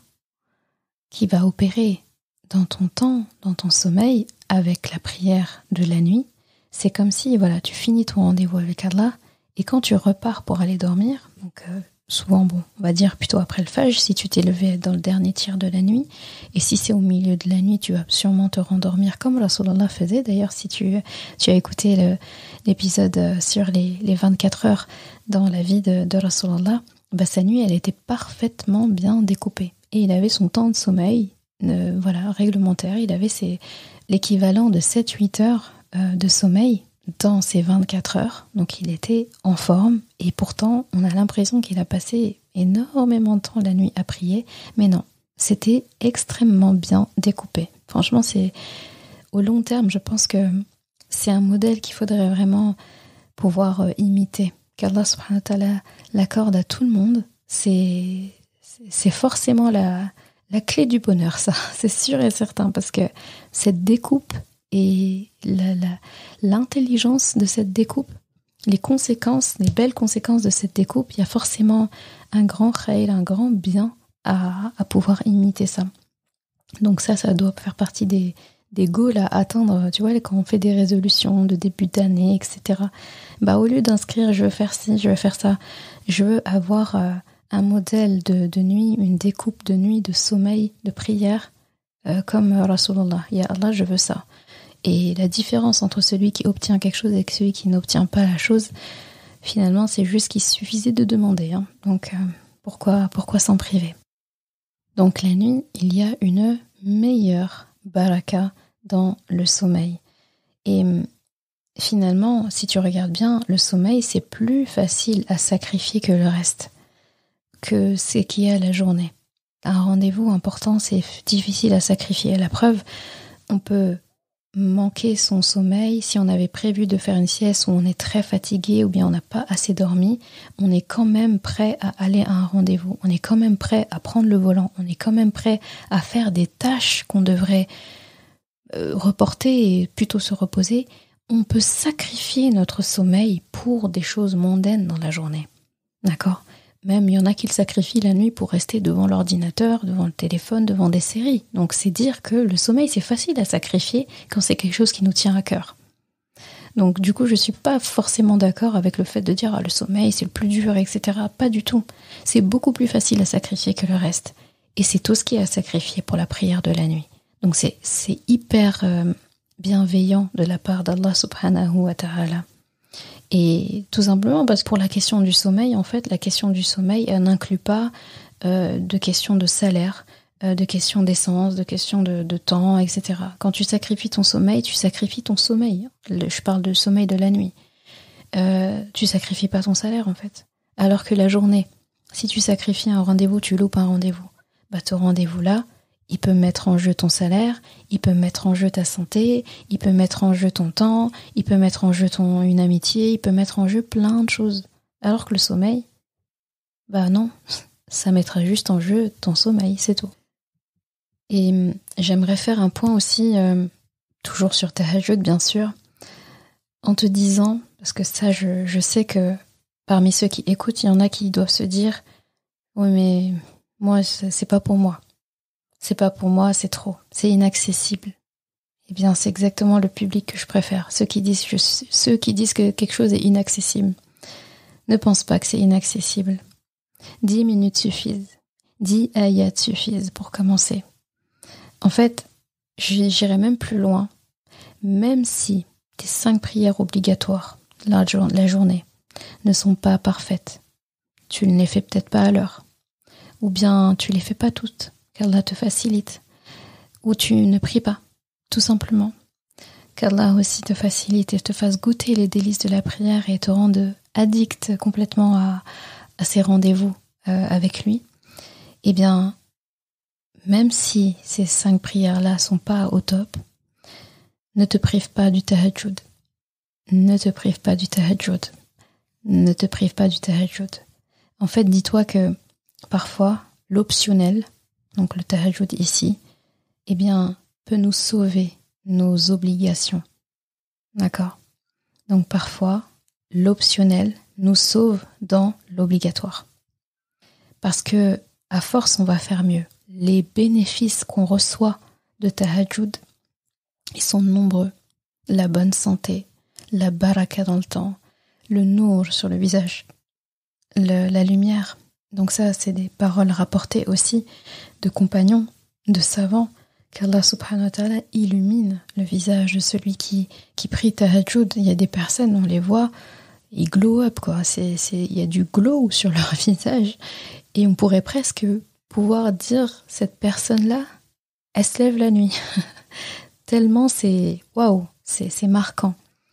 A: qui va opérer dans ton temps, dans ton sommeil, avec la prière de la nuit. C'est comme si voilà, tu finis ton rendez-vous avec Allah et quand tu repars pour aller dormir, donc souvent, on va dire plutôt après le Fajr, si tu t'es levé dans le dernier tiers de la nuit, et si c'est au milieu de la nuit, tu vas sûrement te rendormir comme Rasulallah faisait. D'ailleurs, si tu as écouté l'épisode sur les 24 heures dans la vie de Rasulallah, sa nuit, elle était parfaitement bien découpée. Et il avait son temps de sommeil, réglementaire. Il avait l'équivalent de 7-8 heures de sommeil dans ces 24 heures, donc il était en forme, et pourtant on a l'impression qu'il a passé énormément de temps la nuit à prier, mais non, c'était extrêmement bien découpé. Franchement, c'est au long terme, je pense que c'est un modèle qu'il faudrait vraiment pouvoir imiter, qu'Allah subhanahu wa ta'ala l'accorde à tout le monde. C'est forcément la clé du bonheur, ça, c'est sûr et certain, parce que cette découpe et l'intelligence de cette découpe, les belles conséquences de cette découpe, il y a forcément un grand khayr, un grand bien à pouvoir imiter ça. Donc ça doit faire partie des goals à atteindre, tu vois, quand on fait des résolutions de début d'année, etc. Au lieu d'inscrire je veux faire ci, je veux faire ça, je veux avoir un modèle de nuit, une découpe de nuit, de sommeil, de prière, comme Rasulullah. Ya Allah, je veux ça. Et la différence entre celui qui obtient quelque chose et celui qui n'obtient pas la chose, finalement, c'est juste qu'il suffisait de demander. Hein. Donc, pourquoi s'en priver? Donc, la nuit, il y a une meilleure baraka dans le sommeil. Et finalement, si tu regardes bien, le sommeil, c'est plus facile à sacrifier que le reste, que ce qu'il y a la journée. Un rendez-vous important, c'est difficile à sacrifier. La preuve, on peut manquer son sommeil si on avait prévu de faire une sieste où on est très fatigué ou bien on n'a pas assez dormi, on est quand même prêt à aller à un rendez-vous, on est quand même prêt à prendre le volant, on est quand même prêt à faire des tâches qu'on devrait reporter et plutôt se reposer. On peut sacrifier notre sommeil pour des choses mondaines dans la journée. D'accord ? Même il y en a qui le sacrifient la nuit pour rester devant l'ordinateur, devant le téléphone, devant des séries. Donc c'est dire que le sommeil, c'est facile à sacrifier quand c'est quelque chose qui nous tient à cœur. Donc du coup, je suis pas forcément d'accord avec le fait de dire le sommeil, c'est le plus dur, etc. Pas du tout. C'est beaucoup plus facile à sacrifier que le reste. Et c'est tout ce qui est à sacrifier pour la prière de la nuit. Donc c'est hyper bienveillant de la part d'Allah subhanahu wa ta'ala. Et tout simplement parce que pour la question du sommeil, en fait, la question du sommeil, elle n'inclut pas de questions de salaire, de questions d'essence, de questions de temps, etc. Quand tu sacrifies ton sommeil, tu sacrifies ton sommeil. Je parle de sommeil de la nuit. Tu sacrifies pas ton salaire, en fait. Alors que la journée, si tu sacrifies un rendez-vous, tu loupes un rendez-vous. Ton rendez-vous-là, il peut mettre en jeu ton salaire, il peut mettre en jeu ta santé, il peut mettre en jeu ton temps, il peut mettre en jeu une amitié, il peut mettre en jeu plein de choses. Alors que le sommeil, non, ça mettra juste en jeu ton sommeil, c'est tout. Et j'aimerais faire un point aussi, toujours sur Tahajjud bien sûr, en te disant, parce que ça je sais que parmi ceux qui écoutent, il y en a qui doivent se dire « Oui mais moi c'est pas pour moi ». C'est pas pour moi, c'est trop, c'est inaccessible. Eh bien, c'est exactement le public que je préfère. Ceux qui disent que quelque chose est inaccessible. Ne pense pas que c'est inaccessible. 10 minutes suffisent. 10 ayats suffisent pour commencer. En fait, j'irai même plus loin. Même si tes 5 prières obligatoires la journée ne sont pas parfaites, tu ne les fais peut-être pas à l'heure, ou bien tu les fais pas toutes, qu'Allah te facilite, ou tu ne pries pas, tout simplement. Qu'Allah aussi te facilite et te fasse goûter les délices de la prière et te rende addict complètement à ces rendez-vous avec lui. Eh bien, même si ces 5 prières-là sont pas au top, ne te prive pas du tahajjud. Ne te prive pas du tahajjud. Ne te prive pas du tahajjud. En fait, dis-toi que parfois, l'optionnel, donc le tahajjud ici, eh bien, peut nous sauver nos obligations. D'accord? Donc parfois, l'optionnel nous sauve dans l'obligatoire. Parce que, à force, on va faire mieux. Les bénéfices qu'on reçoit de tahajjud, ils sont nombreux. La bonne santé, la baraka dans le temps, le nour sur le visage, la lumière. Donc ça, c'est des paroles rapportées aussi de compagnons, de savants, qu'Allah subhanahu wa ta'ala illumine le visage de celui qui prie tahajjud. Il y a des personnes, on les voit, ils glow up, quoi. Il y a du glow sur leur visage. Et on pourrait presque pouvoir dire, cette personne-là, elle se lève la nuit. Tellement c'est waouh, c'est marquant.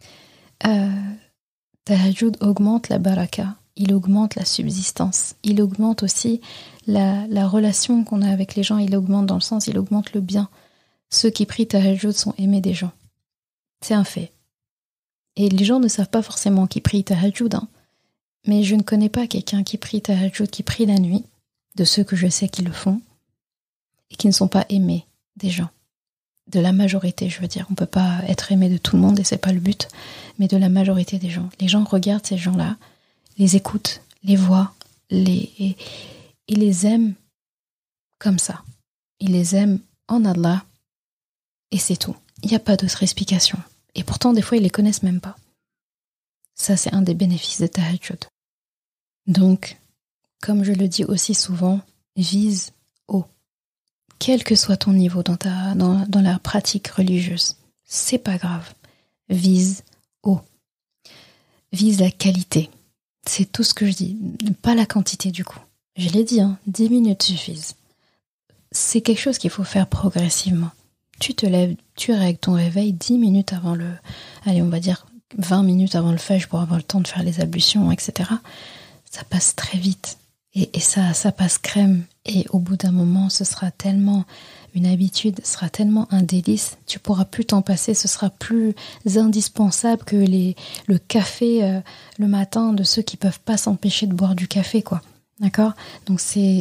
A: Tahajjud augmente la baraka, il augmente la subsistance, il augmente aussi la relation qu'on a avec les gens, il augmente dans le sens, il augmente le bien. Ceux qui prient tahajjud sont aimés des gens. C'est un fait. Et les gens ne savent pas forcément qui prie tahajjud, hein. Mais je ne connais pas quelqu'un qui prie tahajjud, qui prie la nuit, de ceux que je sais qui le font, et qui ne sont pas aimés des gens. De la majorité, je veux dire. On peut pas être aimé de tout le monde et c'est pas le but, mais de la majorité des gens. Les gens regardent ces gens-là, les écoutent, les voient, et les aiment comme ça. Ils les aiment en Allah et c'est tout. Il n'y a pas d'autre explication. Et pourtant, des fois, ils les connaissent même pas. Ça, c'est un des bénéfices de tahajjud. Donc, comme je le dis aussi souvent, vise haut. Quel que soit ton niveau dans la pratique religieuse, c'est pas grave. Vise haut. Vise la qualité. C'est tout ce que je dis. Pas la quantité du coup. Je l'ai dit, 10 minutes suffisent. C'est quelque chose qu'il faut faire progressivement. Tu te lèves, tu règles ton réveil 10 minutes avant allez, on va dire 20 minutes avant le fajr pour avoir le temps de faire les ablutions, etc. Ça passe très vite. Et ça passe crème. Et au bout d'un moment, ce sera tellement une habitude, ce sera tellement un délice, tu pourras plus t'en passer, ce sera plus indispensable que le café le matin de ceux qui peuvent pas s'empêcher de boire du café, quoi. D'accord? Donc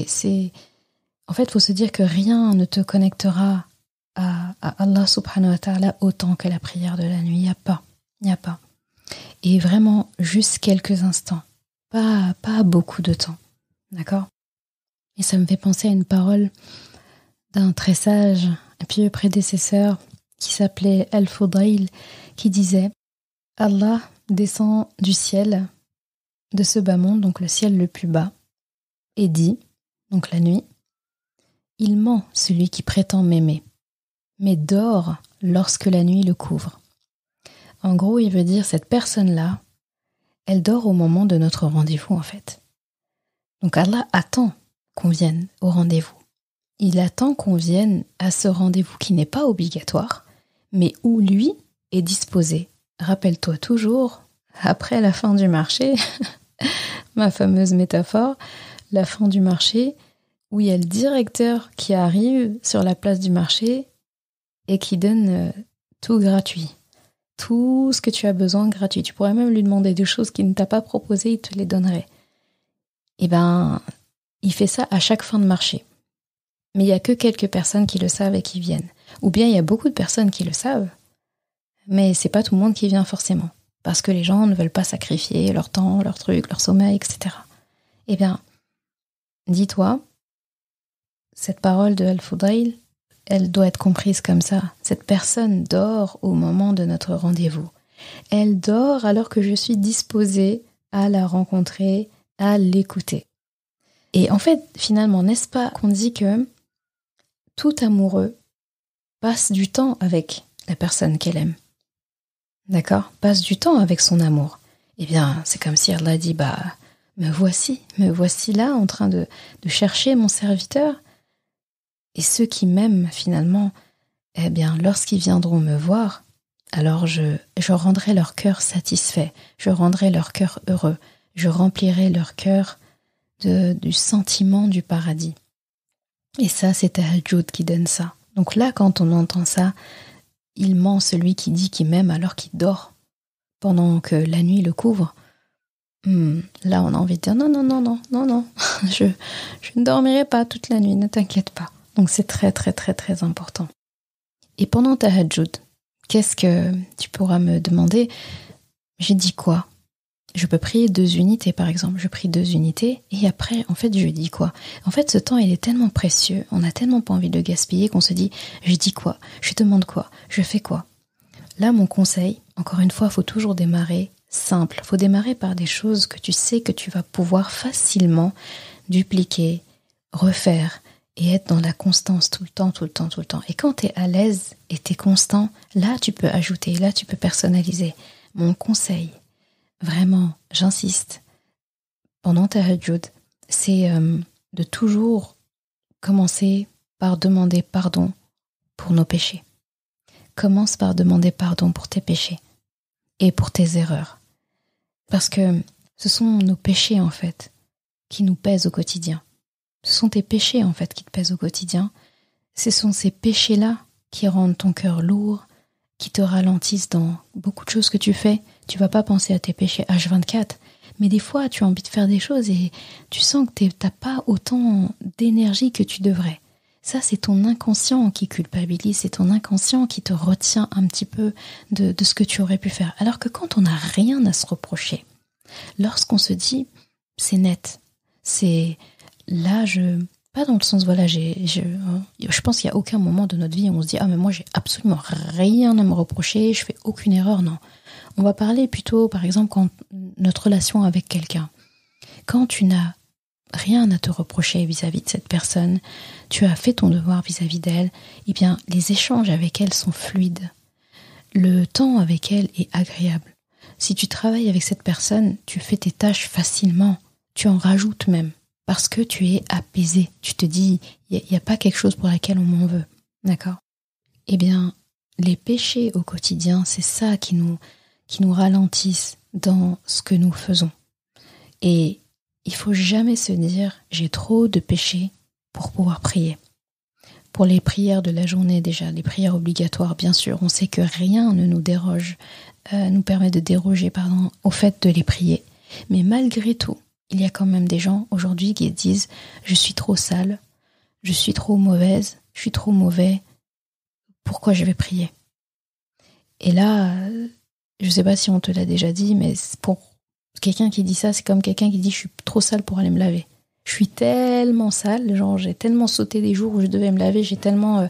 A: en fait, il faut se dire que rien ne te connectera à Allah subhanahu wa ta'ala autant que la prière de la nuit. Il n'y a pas. Et vraiment, juste quelques instants. Pas beaucoup de temps. D'accord? Et ça me fait penser à une parole d'un très sage, un pieux prédécesseur qui s'appelait Al-Fudayl, qui disait « Allah descend du ciel, de ce bas monde, donc le ciel le plus bas, et dit, donc la nuit, « Il ment celui qui prétend m'aimer, mais dort lorsque la nuit le couvre. » En gros, il veut dire cette personne-là, elle dort au moment de notre rendez-vous en fait. Donc Allah attend qu'on vienne au rendez-vous. Il attend qu'on vienne à ce rendez-vous qui n'est pas obligatoire, mais où lui est disposé. Rappelle-toi toujours, après la fin du marché, ma fameuse métaphore, la fin du marché, où il y a le directeur qui arrive sur la place du marché et qui donne tout gratuit. Tout ce que tu as besoin gratuit. Tu pourrais même lui demander des choses qu'il ne t'a pas proposées, il te les donnerait. Eh ben, il fait ça à chaque fin de marché. Mais il n'y a que quelques personnes qui le savent et qui viennent. Ou bien il y a beaucoup de personnes qui le savent, mais c'est pas tout le monde qui vient forcément. Parce que les gens ne veulent pas sacrifier leur temps, leur truc, leur sommeil, etc. Eh bien, dis-toi, cette parole de Al-Fudayl, elle doit être comprise comme ça. Cette personne dort au moment de notre rendez-vous. Elle dort alors que je suis disposée à la rencontrer, à l'écouter. Et en fait, finalement, n'est-ce pas qu'on dit que tout amoureux passe du temps avec la personne qu'elle aime. D'accord ? Passe du temps avec son amour. Eh bien, c'est comme si Allah dit, me voici là en train de chercher mon serviteur. Et ceux qui m'aiment finalement, eh bien, lorsqu'ils viendront me voir, alors je rendrai leur cœur satisfait, je rendrai leur cœur heureux, je remplirai leur cœur du sentiment du paradis. Et ça, c'est Tahajjud qui donne ça. Donc là, quand on entend ça, il ment celui qui dit qu'il m'aime alors qu'il dort pendant que la nuit le couvre. Là, on a envie de dire non, je ne dormirai pas toute la nuit, ne t'inquiète pas. Donc c'est très très très très important. Et pendant Tahajjud, qu'est-ce que tu pourras me demander ? J'ai dit quoi ? Je peux prier 2 unités par exemple, je prie 2 unités et après en fait je dis quoi ? En fait ce temps il est tellement précieux, on n'a tellement pas envie de le gaspiller qu'on se dit je dis quoi ? Je demande quoi ? Je fais quoi ? Là mon conseil, encore une fois, il faut toujours démarrer simple, il faut démarrer par des choses que tu sais que tu vas pouvoir facilement dupliquer, refaire et être dans la constance tout le temps. Et quand tu es à l'aise et tu es constant, là tu peux ajouter, là tu peux personnaliser. Mon conseil, vraiment, j'insiste, pendant Tahajjud, c'est de toujours commencer par demander pardon pour nos péchés. Commence par demander pardon pour tes péchés et pour tes erreurs. Parce que ce sont nos péchés, en fait, qui nous pèsent au quotidien. Ce sont tes péchés, en fait, qui te pèsent au quotidien. Ce sont ces péchés-là qui rendent ton cœur lourd, qui te ralentissent dans beaucoup de choses que tu fais. Tu vas pas penser à tes péchés H24, mais des fois, tu as envie de faire des choses et tu sens que t'as pas autant d'énergie que tu devrais. Ça, c'est ton inconscient qui culpabilise, c'est ton inconscient qui te retient un petit peu de ce que tu aurais pu faire. Alors que quand on n'a rien à se reprocher, lorsqu'on se dit, c'est net, c'est là, pas dans le sens, voilà, je pense qu'il n'y a aucun moment de notre vie où on se dit, mais moi, j'ai absolument rien à me reprocher, je fais aucune erreur, non. On va parler plutôt, par exemple, quand notre relation avec quelqu'un. Quand tu n'as rien à te reprocher vis-à-vis de cette personne, tu as fait ton devoir vis-à-vis d'elle, eh bien, les échanges avec elle sont fluides. Le temps avec elle est agréable. Si tu travailles avec cette personne, tu fais tes tâches facilement. Tu en rajoutes même, parce que tu es apaisé. Tu te dis, il n'y a pas quelque chose pour laquelle on m'en veut. D'accord ? Eh bien, les péchés au quotidien, c'est ça qui nous ralentissent dans ce que nous faisons. Et il faut jamais se dire j'ai trop de péchés pour pouvoir prier. Pour les prières de la journée déjà, les prières obligatoires, bien sûr, on sait que rien ne nous nous permet de déroger au fait de les prier. Mais malgré tout, il y a quand même des gens aujourd'hui qui disent je suis trop sale, je suis trop mauvaise, je suis trop mauvais, pourquoi je vais prier ? Et là, je sais pas si on te l'a déjà dit, mais pour quelqu'un qui dit ça, c'est comme quelqu'un qui dit je suis trop sale pour aller me laver. Je suis tellement sale, genre j'ai tellement sauté des jours où je devais me laver, j'ai tellement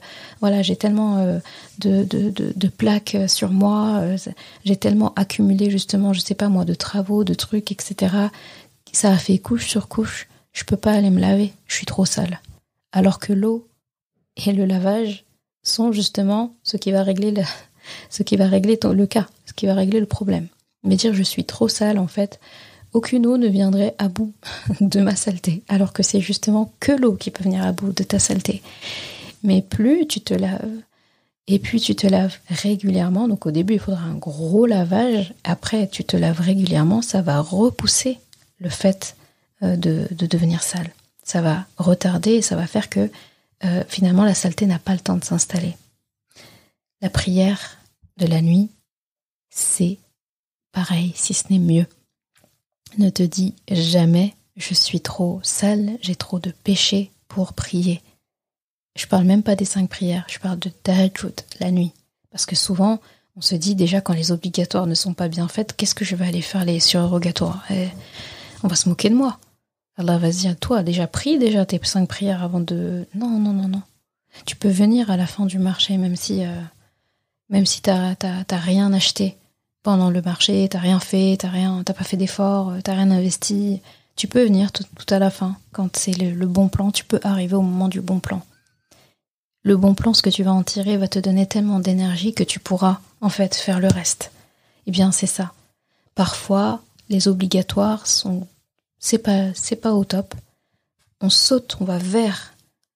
A: de plaques sur moi, j'ai tellement accumulé justement, je sais pas moi, de travaux, de trucs, etc. Ça a fait couche sur couche, je peux pas aller me laver, je suis trop sale. Alors que l'eau et le lavage sont justement ce qui va régler le cas, ce qui va régler le problème. Mais dire je suis trop sale, en fait, aucune eau ne viendrait à bout de ma saleté, alors que c'est justement que l'eau qui peut venir à bout de ta saleté. Mais plus tu te laves, et puis tu te laves régulièrement, donc au début il faudra un gros lavage, après tu te laves régulièrement, ça va repousser le fait de devenir sale. Ça va retarder et ça va faire que finalement la saleté n'a pas le temps de s'installer. La prière de la nuit, c'est pareil, si ce n'est mieux. Ne te dis jamais je suis trop sale, j'ai trop de péchés pour prier. Je parle même pas des 5 prières, je parle de Tahajjud, la nuit. Parce que souvent, on se dit déjà quand les obligatoires ne sont pas bien faites, qu'est-ce que je vais aller faire les surrogatoires ? On va se moquer de moi. Allah va se dire, toi, déjà prie déjà tes 5 prières avant de... Non. Tu peux venir à la fin du marché, même si t'as rien acheté pendant le marché, t'as rien fait, t'as pas fait d'effort, t'as rien investi. Tu peux venir tout à la fin. Quand c'est le bon plan, tu peux arriver au moment du bon plan. le bon plan, ce que tu vas en tirer va te donner tellement d'énergie que tu pourras en fait faire le reste. Eh bien, c'est ça. Parfois, les obligatoires c'est pas au top. On saute, on va vers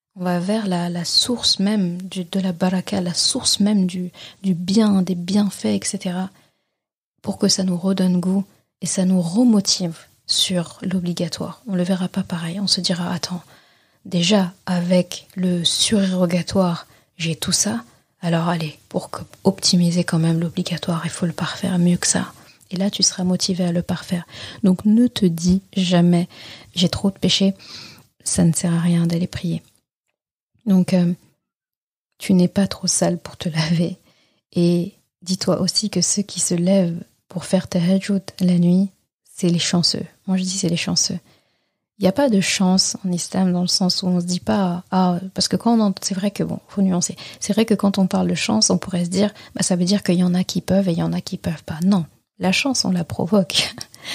A: la source même de la baraka, la source même du bien, des bienfaits, etc. pour que ça nous redonne goût et ça nous remotive sur l'obligatoire. On le verra pas pareil. On se dira, attends, déjà avec le surérogatoire, j'ai tout ça. Alors allez, pour optimiser quand même l'obligatoire, il faut le parfaire mieux que ça. Et là, tu seras motivé à le parfaire. Donc ne te dis jamais, j'ai trop de péchés, ça ne sert à rien d'aller prier. Donc, tu n'es pas trop sale pour te laver. Et dis-toi aussi que ceux qui se lèvent pour faire tahajjud la nuit, c'est les chanceux. Moi, je dis c'est les chanceux. Il n'y a pas de chance en islam dans le sens où on se dit pas parce que c'est vrai que faut nuancer. C'est vrai que quand on parle de chance, on pourrait se dire ça veut dire qu'il y en a qui peuvent et il y en a qui peuvent pas. Non, la chance on la provoque.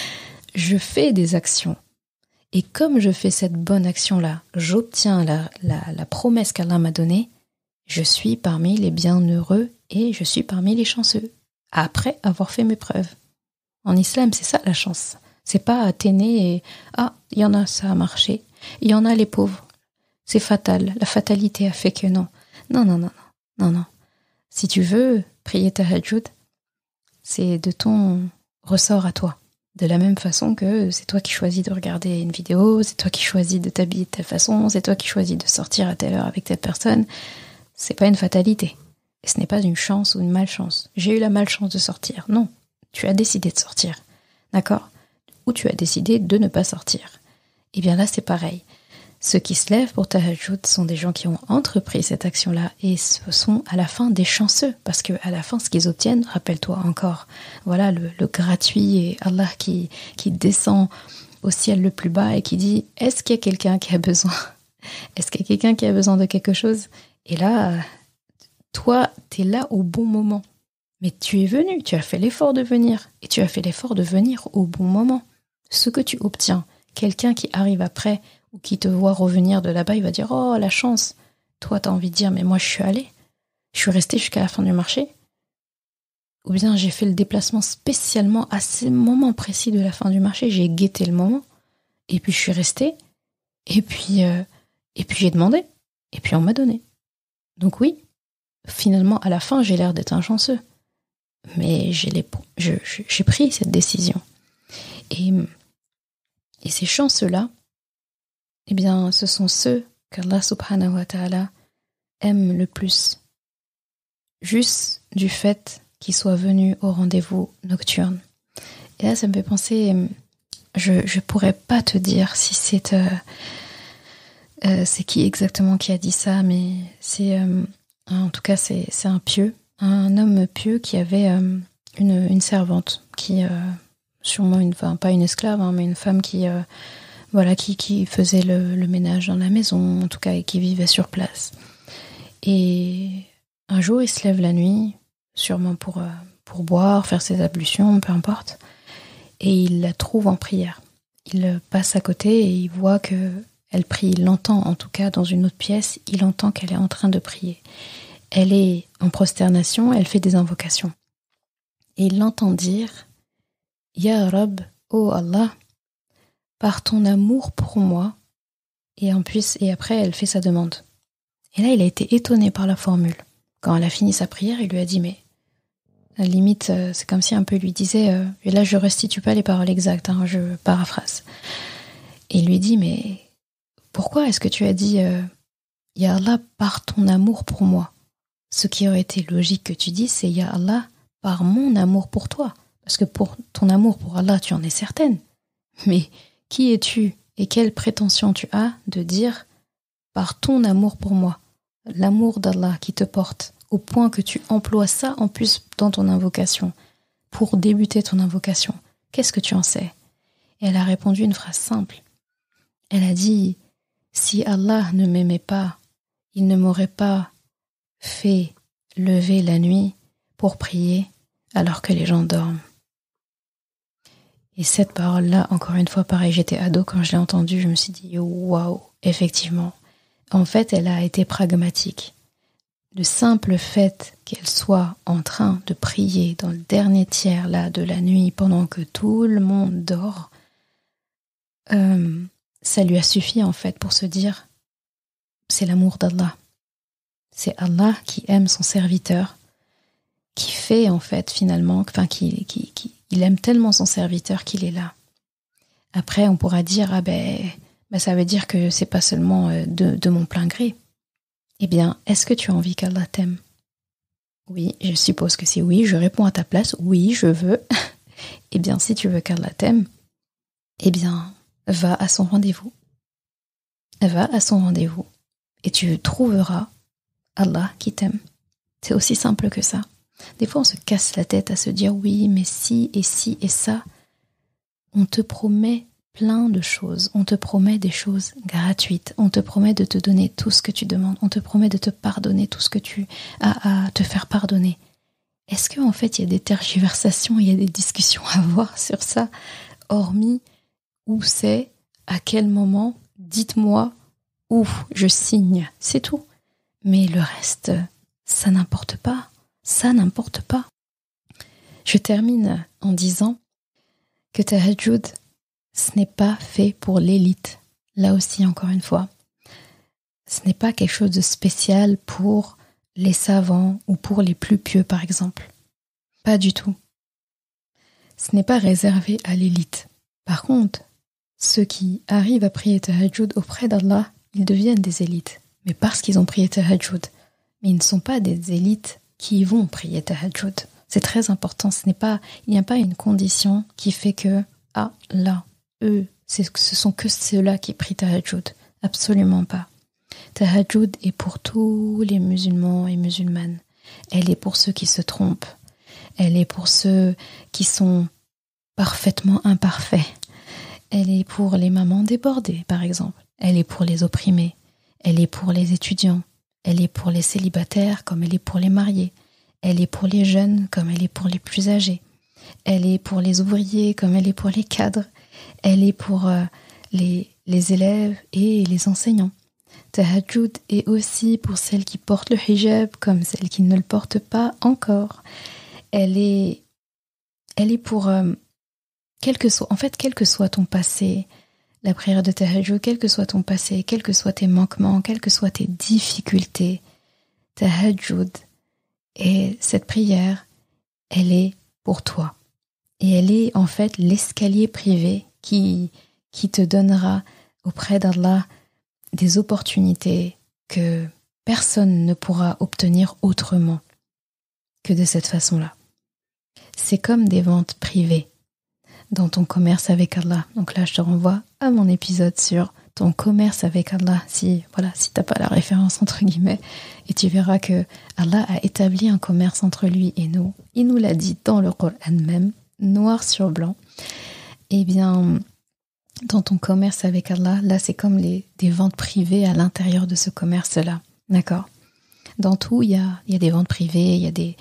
A: Je fais des actions et comme je fais cette bonne action là, j'obtiens la promesse qu'Allah m'a donnée. Je suis parmi les bienheureux et je suis parmi les chanceux après avoir fait mes preuves. En islam, c'est ça la chance. C'est pas t'es né et il y en a, ça a marché. Il y en a les pauvres. C'est fatal. La fatalité a fait que non. Non. Si tu veux prier tahajjud, c'est de ton ressort à toi. De la même façon que c'est toi qui choisis de regarder une vidéo, c'est toi qui choisis de t'habiller de telle façon, c'est toi qui choisis de sortir à telle heure avec telle personne. C'est pas une fatalité. Et ce n'est pas une chance ou une malchance. J'ai eu la malchance de sortir. Non. Tu as décidé de sortir. D'accord ? Ou tu as décidé de ne pas sortir. Et bien là, c'est pareil. Ceux qui se lèvent pour tahajjud sont des gens qui ont entrepris cette action-là et ce sont à la fin des chanceux. Parce que à la fin, ce qu'ils obtiennent, rappelle-toi encore, voilà le gratuit et Allah qui descend au ciel le plus bas et qui dit « Est-ce qu'il y a quelqu'un qui a besoin ? Est-ce qu'il y a quelqu'un qui a besoin de quelque chose ?» Et là, toi, t'es là au bon moment. Mais tu es venu, tu as fait l'effort de venir. Et tu as fait l'effort de venir au bon moment. Ce que tu obtiens, quelqu'un qui arrive après ou qui te voit revenir de là-bas, il va dire « Oh, la chance !» Toi, t'as envie de dire « Mais moi, je suis allé. Je suis resté jusqu'à la fin du marché. » Ou bien j'ai fait le déplacement spécialement à ce moment précis de la fin du marché. J'ai guetté le moment. Et puis, je suis resté. Et puis j'ai demandé. Et puis, on m'a donné. Donc oui, finalement, à la fin, j'ai l'air d'être un chanceux. Mais j'ai pris cette décision. Et ces chanceux-là, eh bien, ce sont ceux qu'Allah subhanahu wa ta'ala aime le plus. Juste du fait qu'ils soient venus au rendez-vous nocturne. Et là, ça me fait penser, je pourrais pas te dire si c'est qui exactement qui a dit ça, mais c'est, en tout cas, c'est un pieux. Un homme pieux qui avait une servante, qui sûrement pas une esclave, mais une femme qui faisait le ménage dans la maison, en tout cas, et qui vivait sur place. Et un jour, il se lève la nuit, sûrement pour boire, faire ses ablutions, peu importe, et il la trouve en prière. Il passe à côté et il voit qu'elle prie. Il l'entend, en tout cas, dans une autre pièce, il entend qu'elle est en train de prier. Elle est en prosternation, elle fait des invocations. Et il l'entend dire « Ya Rab, oh Allah, par ton amour pour moi », et après elle fait sa demande. Et là, il a été étonné par la formule. Quand elle a fini sa prière, il lui a dit « Mais, à la limite, c'est comme si un peu lui disait et là je restitue pas les paroles exactes, je paraphrase. » Et il lui dit « Mais pourquoi est-ce que tu as dit Ya Allah, par ton amour pour moi ?» Ce qui aurait été logique que tu dises, c'est « Ya Allah, par mon amour pour toi ». Parce que pour ton amour pour Allah, tu en es certaine. Mais qui es-tu et quelle prétention tu as de dire « par ton amour pour moi », l'amour d'Allah qui te porte, au point que tu emploies ça en plus dans ton invocation, pour débuter ton invocation. Qu'est-ce que tu en sais ? Et elle a répondu une phrase simple. Elle a dit « Si Allah ne m'aimait pas, il ne m'aurait pas fait lever la nuit pour prier alors que les gens dorment. » Et cette parole-là, encore une fois, pareil, j'étais ado quand je l'ai entendue, je me suis dit, waouh, effectivement. En fait, elle a été pragmatique. le simple fait qu'elle soit en train de prier dans le dernier tiers là de la nuit pendant que tout le monde dort, ça lui a suffi en fait pour se dire c'est l'amour d'Allah. C'est Allah qui aime son serviteur, qui fait en fait finalement, il aime tellement son serviteur qu'il est là. Après on pourra dire ça veut dire que c'est pas seulement de mon plein gré. Eh bien, est-ce que tu as envie qu'Allah t'aime? Oui, je suppose que c'est oui, je réponds à ta place, oui, je veux. Eh bien, si tu veux qu'Allah t'aime, eh bien, va à son rendez-vous. Va à son rendez-vous et tu trouveras Allah qui t'aime. C'est aussi simple que ça. Des fois, on se casse la tête à se dire oui, mais si et ça. On te promet plein de choses. On te promet des choses gratuites. On te promet de te donner tout ce que tu demandes. On te promet de te pardonner tout ce que tu as à te faire pardonner. Est-ce qu'en fait, il y a des tergiversations, il y a des discussions à avoir sur ça, hormis où c'est, à quel moment, dites-moi où je signe, c'est tout. Mais le reste, ça n'importe pas. Ça n'importe pas. Je termine en disant que Tahajjud, ce n'est pas fait pour l'élite. Là aussi, encore une fois, ce n'est pas quelque chose de spécial pour les savants ou pour les plus pieux, par exemple. Pas du tout. Ce n'est pas réservé à l'élite. Par contre, ceux qui arrivent à prier Tahajjud auprès d'Allah, ils deviennent des élites. Mais parce qu'ils ont prié Tahajjud. Mais ils ne sont pas des élites qui vont prier Tahajjud. C'est très important. Il n'y a pas une condition qui fait que, là, ce sont que ceux-là qui prient Tahajjud. Absolument pas. Tahajjud est pour tous les musulmans et musulmanes. Elle est pour ceux qui se trompent. Elle est pour ceux qui sont parfaitement imparfaits. Elle est pour les mamans débordées, par exemple. Elle est pour les opprimés. Elle est pour les étudiants. Elle est pour les célibataires comme elle est pour les mariés. Elle est pour les jeunes comme elle est pour les plus âgés. Elle est pour les ouvriers comme elle est pour les cadres. Elle est pour les élèves et les enseignants. Tahajjud est aussi pour celles qui portent le hijab comme celles qui ne le portent pas encore. Elle est pour quel que soit ton passé, la prière de Tahajjud, quel que soit ton passé, quels que soient tes manquements, quelles que soient tes difficultés, Tahajjud et cette prière, elle est pour toi. Et elle est en fait l'escalier privé qui te donnera auprès d'Allah des opportunités que personne ne pourra obtenir autrement que de cette façon-là. C'est comme des ventes privées dans ton commerce avec Allah. Donc là, je te renvoie à mon épisode sur ton commerce avec Allah, si t'as pas la référence entre guillemets, et tu verras que Allah a établi un commerce entre lui et nous. Il nous l'a dit dans le Coran même, noir sur blanc. Eh bien, dans ton commerce avec Allah, là, c'est comme des ventes privées à l'intérieur de ce commerce-là. D'accord? Dans tout, il y a des ventes privées, il y a des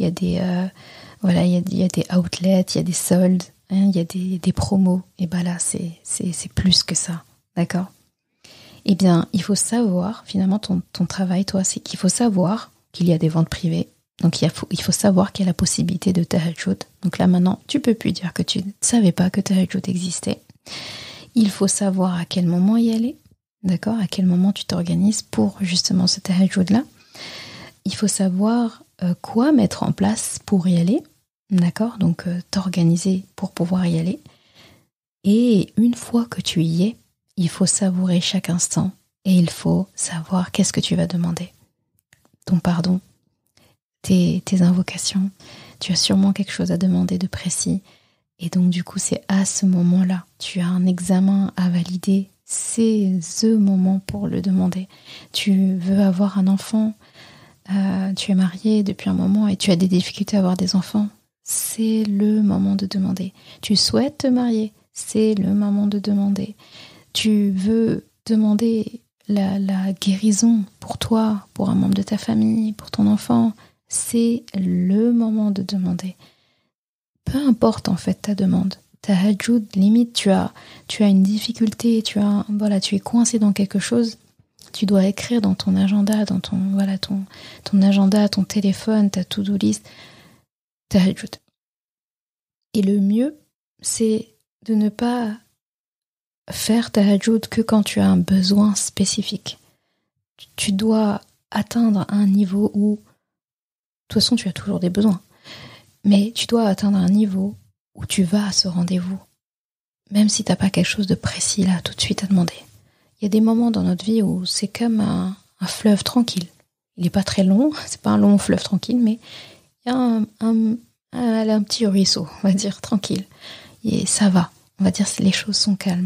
A: outlets, il y a des soldes, il y a des promos. Et ben là, c'est plus que ça. D'accord? Eh bien, il faut savoir, finalement, ton travail, toi, c'est qu'il faut savoir qu'il y a des ventes privées. Donc, il faut savoir qu'il y a la possibilité de Tahajjud. Donc là, maintenant, tu peux plus dire que tu ne savais pas que Tahajjud existait. Il faut savoir à quel moment y aller. D'accord? À quel moment tu t'organises pour justement ce Tahajjud-là. Il faut savoir quoi mettre en place pour y aller. D'accord? Donc, t'organiser pour pouvoir y aller. Et une fois que tu y es, il faut savourer chaque instant et il faut savoir qu'est-ce que tu vas demander. Ton pardon, tes invocations, tu as sûrement quelque chose à demander de précis. Et donc du coup, c'est à ce moment-là, tu as un examen à valider, c'est ce moment pour le demander. Tu veux avoir un enfant, tu es marié depuis un moment et tu as des difficultés à avoir des enfants, c'est le moment de demander. Tu souhaites te marier, c'est le moment de demander. Tu veux demander la guérison pour toi, pour un membre de ta famille, pour ton enfant, c'est le moment de demander. Peu importe en fait ta demande. Tahajjud, limite tu as une difficulté, tu es coincé dans quelque chose, Tu dois écrire dans ton agenda, dans ton agenda, ton téléphone, ta to-do list, tahajjud. Et le mieux, c'est de ne pas faire tahajjud que quand tu as un besoin spécifique. Tu dois atteindre un niveau où, de toute façon, tu as toujours des besoins, mais tu dois atteindre un niveau où tu vas à ce rendez-vous, même si tu n'as pas quelque chose de précis là, tout de suite à demander. Il y a des moments dans notre vie où c'est comme un fleuve tranquille. Il n'est pas très long, c'est pas un long fleuve tranquille, mais il y a un petit ruisseau, on va dire, tranquille. Et ça va, on va dire que les choses sont calmes.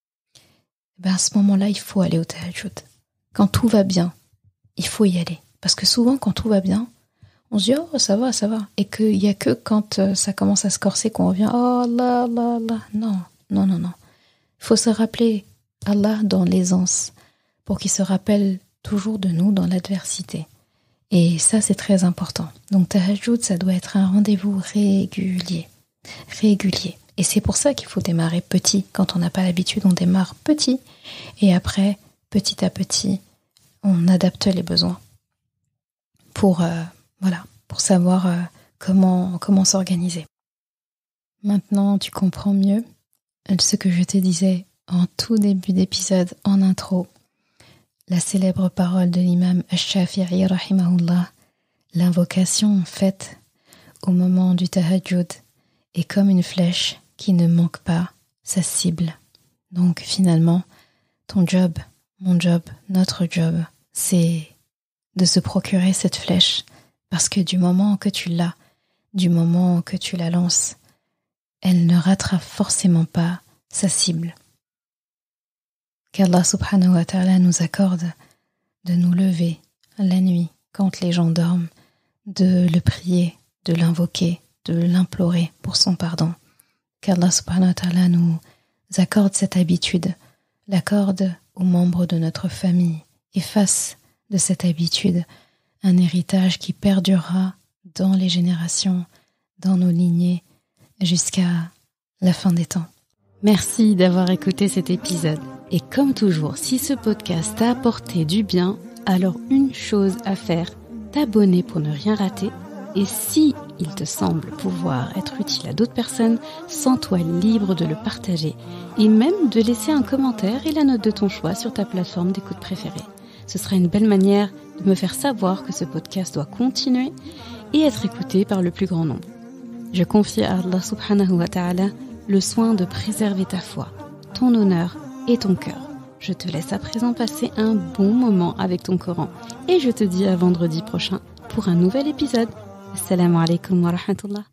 A: À ce moment-là, il faut aller au tahajjud. Quand tout va bien, il faut y aller. Parce que souvent, quand tout va bien, on se dit « Oh, ça va ». Et qu'il n'y a que quand ça commence à se corser qu'on revient « Oh, Allah, Allah, Allah ». Non. Il faut se rappeler Allah dans l'aisance pour qu'il se rappelle toujours de nous dans l'adversité. Et ça, c'est très important. Donc, tahajjud, ça doit être un rendez-vous régulier. Et c'est pour ça qu'il faut démarrer petit. Quand on n'a pas l'habitude, on démarre petit. Et après, petit à petit, on adapte les besoins pour savoir comment s'organiser. Maintenant, tu comprends mieux ce que je te disais en tout début d'épisode, en intro. La célèbre parole de l'imam Ash-Shafi'i rahimahullah, l'invocation faite au moment du tahajjud est comme une flèche qui ne manque pas sa cible. Donc finalement, ton job, mon job, notre job, c'est de se procurer cette flèche, parce que du moment que tu l'as, du moment que tu la lances, elle ne ratera forcément pas sa cible. Qu'Allah subhanahu wa ta'ala nous accorde de nous lever la nuit quand les gens dorment, de le prier, de l'invoquer, de l'implorer pour son pardon. Qu'Allah subhanahu wa ta'ala nous accorde cette habitude, l'accorde aux membres de notre famille et fasse de cette habitude un héritage qui perdurera dans les générations, dans nos lignées, jusqu'à la fin des temps.
B: Merci d'avoir écouté cet épisode. Et comme toujours, si ce podcast t'a apporté du bien, alors une chose à faire, t'abonner pour ne rien rater. Et si il te semble pouvoir être utile à d'autres personnes, sens-toi libre de le partager et même de laisser un commentaire et la note de ton choix sur ta plateforme d'écoute préférée. Ce sera une belle manière de me faire savoir que ce podcast doit continuer et être écouté par le plus grand nombre. Je confie à Allah subhanahu wa ta'ala le soin de préserver ta foi, ton honneur et ton cœur. Je te laisse à présent passer un bon moment avec ton Coran et je te dis à vendredi prochain pour un nouvel épisode. Assalamu alaikum wa rahmatullah.